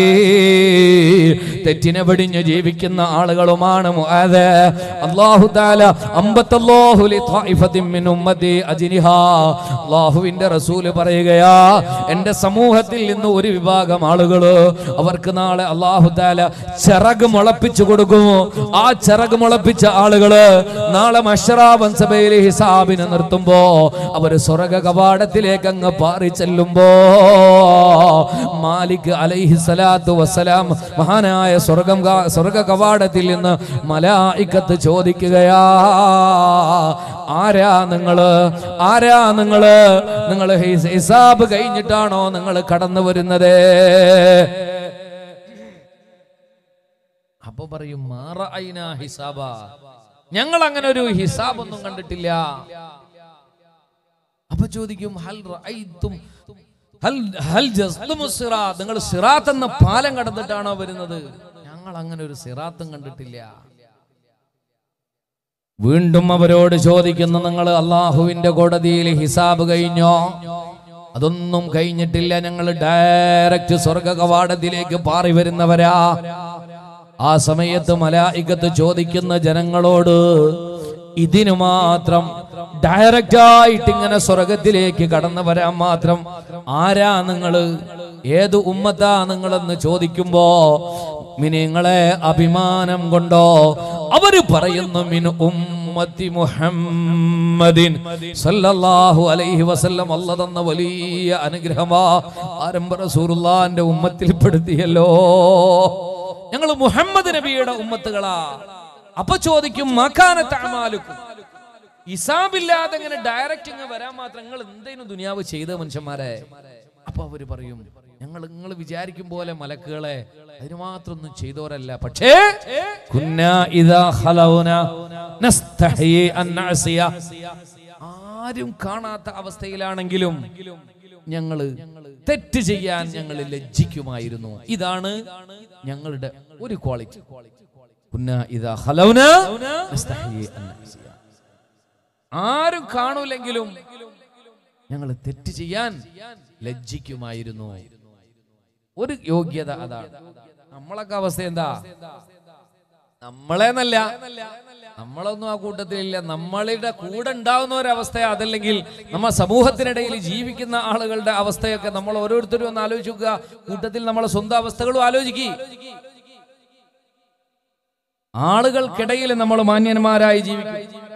[SPEAKER 2] തെറ്റിനെ വെടിഞ്ഞു ജീവിക്കുന്ന ആളുകളുമാണ് മുആദ്. അല്ലാഹു തആല അംബതല്ലാഹു ലിതായിഫത്തിൻ മിൻ ഉമ്മതി അജ്നിഹാ, അല്ലാഹുവിന്റെ റസൂൽ പറയുകയാ, എന്റെ സമൂഹത്തിൽ നിന്ന് ഒരു വിഭാഗം ആളുകൾ അവർക്ക് നാളെ അല്ലാഹു തആല ചിറക് മുളപ്പിച്ചു കൊടുക്കുമോ. ആ ചിറക് മുളപ്പിച്ച ആളുകള് നാളെ മഹ്ശറാവൻ സഭയിൽ ഹിസാബിന് നിർത്തുമ്പോ അവര് സ്വർഗ്ഗ കവാടത്തിലേക്ക് അങ്ങ് പാറി ചെല്ലുമ്പോ മാലിക് അലൈഹി സ്വലാത്തു വസ്സലാം മഹാനായ സ്വർഗം സ്വർഗ്ഗ കവാടത്തിൽ നിന്ന് മലായികത്ത് ചോദിക്കുകയാ, ആരാ നിങ്ങള്, ആരാ നിങ്ങള്, നിങ്ങൾ ഹിസാബ് കഴിഞ്ഞിട്ടാണോ നിങ്ങൾ കടന്നു വരുന്നത്? അപ്പൊ പറയും ഹിസാബ, ഞങ്ങൾ അങ്ങനെ ഒരു ഹിസാബ് ഒന്നും കണ്ടിട്ടില്ല. അപ്പൊ ചോദിക്കും ഹൽ റഅയ്തും ഹൽ ഹൽ ജസ്ലമു സിറാത്ത്, നിങ്ങൾ സിറാത്ത് എന്ന പാലം കടന്നിട്ടാണോ വരുന്നത്? ഞങ്ങൾ അങ്ങനെ ഒരു സിറാത്തും കണ്ടിട്ടില്ല. വീണ്ടും അവരോട് ചോദിക്കുന്നു, നിങ്ങൾ അള്ളാഹുവിന്റെ കോടതിയിൽ ഹിസാബ് കഴിഞ്ഞോ? അതൊന്നും കഴിഞ്ഞിട്ടില്ല, ഞങ്ങൾ ഡയറക്റ്റ് സ്വർഗ കവാടത്തിലേക്ക് പാറി വരുന്നവരാ. ആ സമയത്ത് മലായികത്ത് ചോദിക്കുന്ന ജനങ്ങളോട്, ഇതിനു മാത്രം ഡയറക്റ്റ് ആയിട്ട് ഇങ്ങനെ സ്വർഗത്തിലേക്ക് കടന്നു വരാൻ മാത്രം ആരാ നിങ്ങള്, ഏത് ഉമ്മത്താ നിങ്ങളെന്ന് ചോദിക്കുമ്പോ മിനിങ്ങളെ അഭിമാനം കൊണ്ടോ അവര് പറയുന്നു മിൻ ഉമ്മത്തി മുഹമ്മദിൻ സല്ലല്ലാഹു അലൈഹി വസല്ലം. അല്ലാഹു തന്ന വലിയ അനുഗ്രഹമാ, ആരംഭ റസൂലുള്ളാഹിന്റെ ഉമ്മത്തിൽ പെടുത്തിയല്ലോ. ഞങ്ങൾ മുഹമ്മദ് നബിയുടെ ഉമ്മത്തുകളാ. അപ്പൊ ചോദിക്കും മകാനത്ത് അമാലുക്കും, ഹിസാബില്ലാതെ ഇങ്ങനെ ഡയറക്റ്റ് ഇങ്ങ് വരാൻ മാത്രം നിങ്ങൾ എന്തേലും ദുനിയാവ് ചെയ്ത മനുഷ്യന്മാരെ? അപ്പൊ അവര് പറയും ഞങ്ങൾ നിങ്ങൾ വിചാരിക്കും പോലെ മലക്കുകളെ അതിന് മാത്രം ഒന്നും ചെയ്തവരല്ല. പക്ഷേ കുന്നാ ഇദാ ഖലൗന നസ്തഹി അൻ നഅസിയ, ആരും കാണാത്ത അവസ്ഥയിലാണെങ്കിലും ഞങ്ങള് തെറ്റ് ചെയ്യാൻ ഞങ്ങൾ ലജ്ജിക്കുമായിരുന്നു. ഇതാണ് ഞങ്ങളുടെ ഒരു ക്വാളിറ്റി. കുന്നാ ഇദാ ഖലൗന നസ്തഹി അൻ നഅസിയ, ആരും കാണൂലെങ്കിലും ഞങ്ങൾ തെറ്റ് ചെയ്യാൻ ലജ്ജിക്കുമായിരുന്നു. ഒരു യോഗ്യത അതാണ്. നമ്മളൊക്കെ അവസ്ഥ എന്താ? നമ്മളെന്നല്ല, നമ്മളൊന്നും ആ കൂട്ടത്തിലില്ല. നമ്മളുടെ കൂടെ ഉണ്ടാവുന്ന ഒരവസ്ഥ, അതല്ലെങ്കിൽ നമ്മൾ സമൂഹത്തിനിടയിൽ ജീവിക്കുന്ന ആളുകളുടെ അവസ്ഥയൊക്കെ നമ്മൾ ഓരോരുത്തരും ഒന്ന് ആലോചിക്കുക. കൂട്ടത്തിൽ നമ്മളെ സ്വന്തം അവസ്ഥകളും ആലോചിക്കുക. ആളുകൾക്കിടയിൽ നമ്മൾ മാന്യന്മാരായി ജീവിക്കും.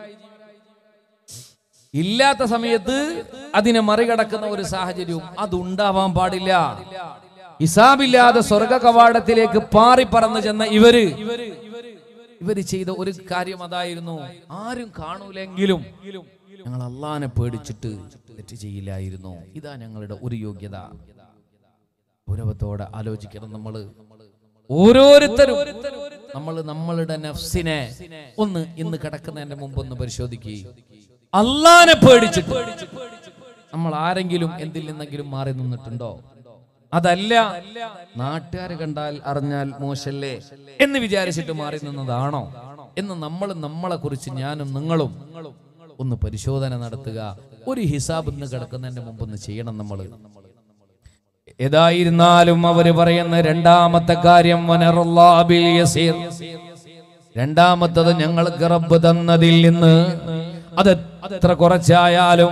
[SPEAKER 2] ഇല്ലാത്ത സമയത്ത് അതിനെ മറികടക്കുന്ന ഒരു സാഹചര്യവും അതുണ്ടാവാൻ പാടില്ല. ഹിസാബില്ലാതെ സ്വർഗ കവാടത്തിലേക്ക് പാറിപ്പറന്നു ചെന്ന ഇവര് ഇവര് ചെയ്ത ഒരു കാര്യം അതായിരുന്നു, ആരും കാണൂലെങ്കിലും ഞങ്ങൾ അള്ളാനെ പേടിച്ചിട്ട് തെറ്റ് ചെയ്യില്ലായിരുന്നു. ഇതാ ഞങ്ങളുടെ ഒരു യോഗ്യത. ഗൗരവത്തോടെ ആലോചിക്കണം. നമ്മള് ഓരോരുത്തരും നമ്മൾ നമ്മളുടെ നഫ്സിനെ ഒന്ന് ഇന്ന് കിടക്കുന്നതിന്റെ മുമ്പ് ഒന്ന് പരിശോധിക്കുക. അള്ളാനെ പേടിച്ചിട്ട് നമ്മൾ ആരെങ്കിലും എന്തിൽ നിന്നെങ്കിലും മാറി നിന്നിട്ടുണ്ടോ? അതല്ല നാട്ടുകാർ കണ്ടാൽ അറിഞ്ഞാൽ മോശല്ലേ എന്ന് വിചാരിച്ചിട്ട് മാറി നിന്നതാണോ എന്ന് നമ്മൾ നമ്മളെ കുറിച്ച് ഞാനും നിങ്ങളും ഒന്ന് പരിശോധന നടത്തുക. ഒരു ഹിസാബ് ഇന്ന് കിടക്കുന്നതിന്റെ മുമ്പ് ഒന്ന് ചെയ്യണം നമ്മൾ. ഏതായിരുന്നാലും അവര് പറയുന്ന രണ്ടാമത്തെ കാര്യം വനറുല്ലാഹിൽ യസീർ, രണ്ടാമത്തത് ഞങ്ങൾക്ക് റബ്ബ് തന്നതിൽ നിന്ന് അത് എത്ര കുറച്ചായാലും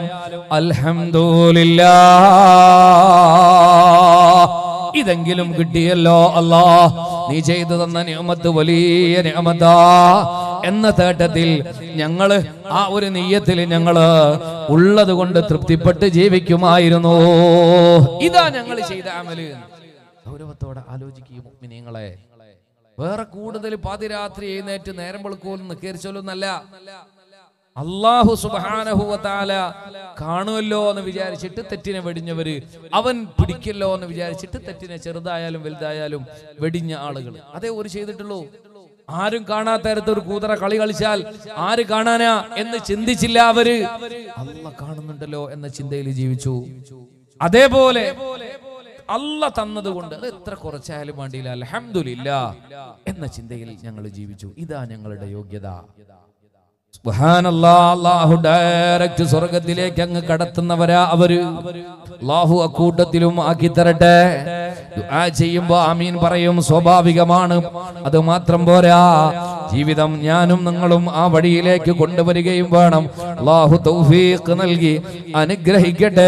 [SPEAKER 2] അൽഹംദുലില്ലാഹ്, ഇതെങ്കിലും കിട്ടിയല്ലോ അല്ലാ, നീ ചെയ്തു തന്ന നിഅമത്ത് വലിയ നിഅമത്താ എന്ന തേട്ടത്തിൽ ഞങ്ങള് ആ ഒരു നിയ്യത്തിൽ ഞങ്ങള് ഉള്ളത് കൊണ്ട് തൃപ്തിപ്പെട്ട് ജീവിക്കുമായിരുന്നു. ഇതാ ഞങ്ങൾ ചെയ്ത അമല്. ഗൗരവത്തോടെ ആലോചിക്കുക മുഅ്മിനീങ്ങളെ. വേറെ കൂടുതൽ പാതിരാത്രി എഴുന്നേറ്റ് നേരം വെളുക്കോലും നിസ്കരിച്ചോലൊന്നല്ല. അല്ലാഹു സുബ്ഹാനഹു വ തആല കാണുമല്ലോ എന്ന് വിചാരിച്ചിട്ട് തെറ്റിനെ വെടിഞ്ഞവര്, അവൻ പിടിക്കല്ലോ എന്ന് വിചാരിച്ചിട്ട് തെറ്റിനെ ചെറുതായാലും വലുതായാലും വെടിഞ്ഞ ആളുകൾ അതേ ഒരു ചെയ്തിട്ടുള്ളൂ. ആരും കാണാത്ത തരത്തിൽ ഒരു കൂതറ കളി കളിച്ചാൽ ആര് കാണാനാ എന്ന് ചിന്തിച്ചില്ല അവര്. അല്ലാഹ് കാണുന്നുണ്ടല്ലോ എന്ന ചിന്തയിൽ ജീവിച്ചു. അതേപോലെ അല്ലാഹ് തന്നത് കൊണ്ട് അത് എത്ര കുറച്ചായാലും വേണ്ടിയില്ല അൽഹംദുലില്ലാഹ് എന്ന ചിന്തയിൽ ഞങ്ങൾ ജീവിച്ചു. ഇതാ ഞങ്ങളുടെ യോഗ്യത. സുബ്ഹാനല്ലാഹ്, അല്ലാഹു ഡയറക്റ്റ് സ്വർഗത്തിലേക്ക് അങ്ങ് കടത്തുന്നവരാ അവര്. അല്ലാഹു അക്കൂട്ടത്തിലും ആക്കി തരട്ടെ. ദുആ ചെയ്യുമ്പോ ആമീൻ പറയും, സ്വാഭാവികമാണ്. അത് മാത്രം പോരാ, ജീവിതം ഞാനും നിങ്ങളും ആ വഴിയിലേക്ക് കൊണ്ടുവരികയും വേണം. അല്ലാഹു തൗഫീഖ് നൽകി അനുഗ്രഹിക്കട്ടെ.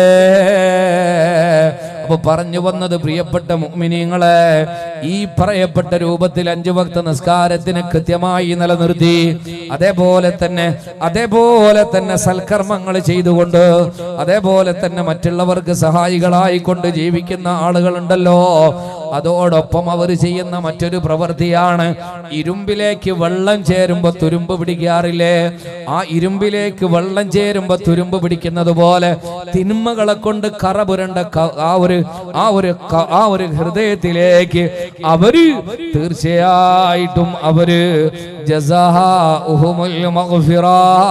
[SPEAKER 2] അപ്പൊ പറഞ്ഞു വന്നത് പ്രിയപ്പെട്ട മുഅ്മിനീങ്ങളെ, ഈ പറയപ്പെട്ട രൂപത്തിൽ അഞ്ചു വക്ത നിസ്കാരത്തിന് കൃത്യമായി നിലനിർത്തി അതേപോലെ തന്നെ അതേപോലെ തന്നെ സൽക്കർമ്മങ്ങൾ ചെയ്തുകൊണ്ട് അതേപോലെ തന്നെ മറ്റുള്ളവർക്ക് സഹായികളായി കൊണ്ട് ജീവിക്കുന്ന ആളുകളുണ്ടല്ലോ. അതോടൊപ്പം അവർ ചെയ്യുന്ന മറ്റൊരു പ്രവൃത്തിയാണ്, ഇരുമ്പിലേക്ക് വെള്ളം ചേരുമ്പോ തുരുമ്പ് പിടിക്കാറില്ലേ? ആ ഇരുമ്പിലേക്ക് വെള്ളം ചേരുമ്പോ തുരുമ്പ് പിടിക്കുന്നത് പോലെ തിന്മകളെ കൊണ്ട് കറ പുരണ്ട ആ ഒരു ആ ഒരു ആ ഒരു ഹൃദയത്തിലേക്ക് അവര് തീർച്ചയായിട്ടും അവര് ജസാഉഹുൽ മഗ്ഫിറ,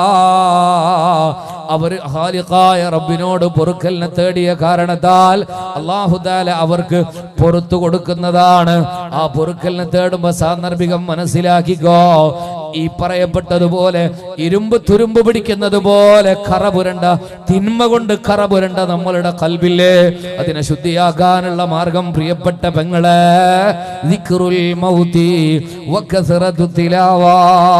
[SPEAKER 2] അവര് ഖാലിഖായ റബ്ബിനോട് പൊറുക്കലിനെ തേടിയ കാരണത്താൽ അല്ലാഹു തആല അവർക്ക് പൊറുത്തു കൊടുക്കുന്നതാണ്. ആ പൊറുക്കലിനെ തേടുമ്പോ സാന്ദർഭികം മനസ്സിലാക്കിക്കോ. ഈ പറയപ്പെട്ടതുപോലെ ഇരുമ്പ് തുരുമ്പ് പിടിക്കുന്നത് പോലെ കറ പുരണ്ട, തിന്മ കൊണ്ട് കറ പുരണ്ട നമ്മളുടെ ഖൽബില്ലേ, അതിനെ ശുദ്ധിയാക്കാനുള്ള മാർഗം പ്രിയപ്പെട്ട പെങ്ങളെ, ദിക്റുൽ മൗതി വകസറതു തിലാവാ.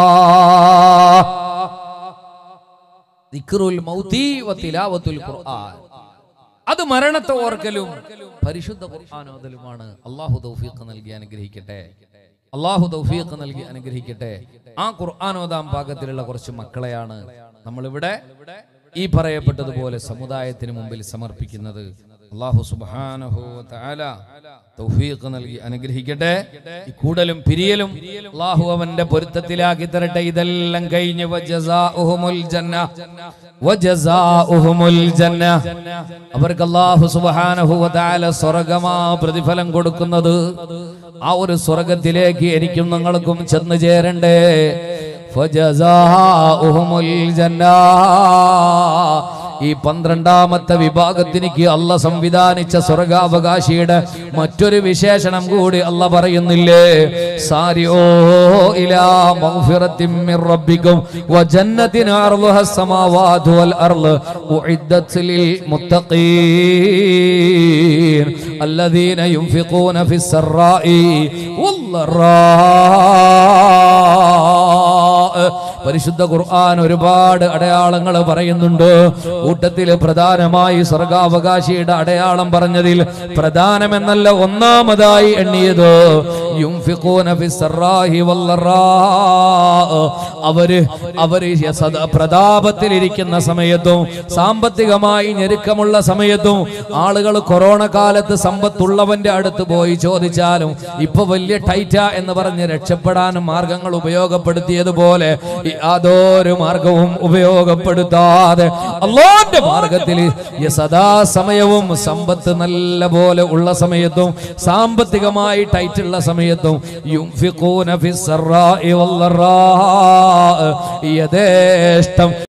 [SPEAKER 2] ദിക്റുൽ മൗതി വതിലാവത്തുൽ ഖുർആൻ, അത് മരണത്തെ ഓർക്കലും പരിശുദ്ധ ഖുർആൻ ഓതലുമാണ്. അല്ലാഹു തൗഫീഖ് നൽകി അനുഗ്രഹിക്കട്ടെ. അല്ലാഹു തൗഫീഖ് നൽകി അനുഗ്രഹിക്കട്ടെ. ആ ഖുർആൻ ഓതാൻ പാകത്തിലുള്ള കുറച്ച് മക്കളെയാണ് നമ്മളിവിടെ ഈ പറയപ്പെട്ടതുപോലെ സമുദായത്തിന് മുമ്പിൽ സമർപ്പിക്കുന്നത്. അല്ലാഹു സുബ്ഹാനഹു വ തആല തൗഫീഖ് നൽകി അനുഗ്രഹിക്കട്ടെ. ഈ കൂടലും പിരിയലും അല്ലാഹു അവന്റെ പൊരുത്തത്തിലാക്കി തരട്ടെ. ഇതെല്ലാം കഴിഞ്ഞ് വജസാഉഹുമുൽ ജന്ന വജസാഉഹുമുൽ ജന്ന, അവർക്ക് അല്ലാഹു സുബ്ഹാനഹു വ തആല സ്വർഗ്ഗമാ പ്രതിഫലം കൊടുക്കുന്നത്. ആ ഒരു സ്വർഗ്ഗത്തിലേക്ക് എനിക്കും നിങ്ങൾക്കും ചെന്ന് ചേരണ്ടേ. ഫജസാഉഹുമുൽ ജന്ന. ഈ പന്ത്രണ്ടാമത്തെ വിഭാഗത്തിനിക്ക് അല്ല സംവിധാനിച്ച സ്വർഗാവകാശിയുടെ മറ്റൊരു വിശേഷണം കൂടി അല്ല പറയുന്നില്ലേ. സാരിഓ ഇലാ മഗ്ഫിറത്തിൻ മിർ റബ്ബിക്കും വജന്നത്തിൻ അർളുഹസ് സമാവാതു വൽ അർള് ഉഇദ്ദത് ലിൽ മുത്തഖീൻ അല്ലദീന യുൻഫിഖൂന ഫിസ് സറാഇ വല്ലറാ. പരിശുദ്ധ ഖുർആൻ ഒരുപാട് അടയാളങ്ങൾ പറയുന്നുണ്ട്. കൂട്ടത്തിൽ പ്രധാനമായി സ്വർഗാവകാശിയുടെ അടയാളം പറഞ്ഞതിൽ പ്രധാനമെന്നല്ല ഒന്നാമതായി എണ്ണിയത് യുൻഫിഖൂന ഫിസ്സറാഹി വല്ലറാ. അവര് അവര് പ്രതാപത്തിലിരിക്കുന്ന സമയത്തും സാമ്പത്തികമായി ഞെരുക്കമുള്ള സമയത്തും ആളുകൾ കൊറോണ കാലത്ത് സമ്പത്തുള്ളവന്റെ അടുത്ത് പോയി ചോദിച്ചാലും ഇപ്പൊ വലിയ ടൈറ്റ എന്ന് പറഞ്ഞ് രക്ഷപ്പെടാനും മാർഗങ്ങൾ ഉപയോഗപ്പെടുത്തിയതുപോലെ യാതൊരു മാർഗവും ഉപയോഗപ്പെടുത്താതെ അല്ലാഹുവിന്റെ മാർഗത്തിൽ സദാസമയവും സമ്പത്ത് നല്ല പോലെ ഉള്ള സമയത്തും സാമ്പത്തികമായി ടൈറ്റുള്ള സമയത്തും യുൻഫിഖൂന ഫിസ്സറാഇ വല്ലറാ യഥേഷ്ടം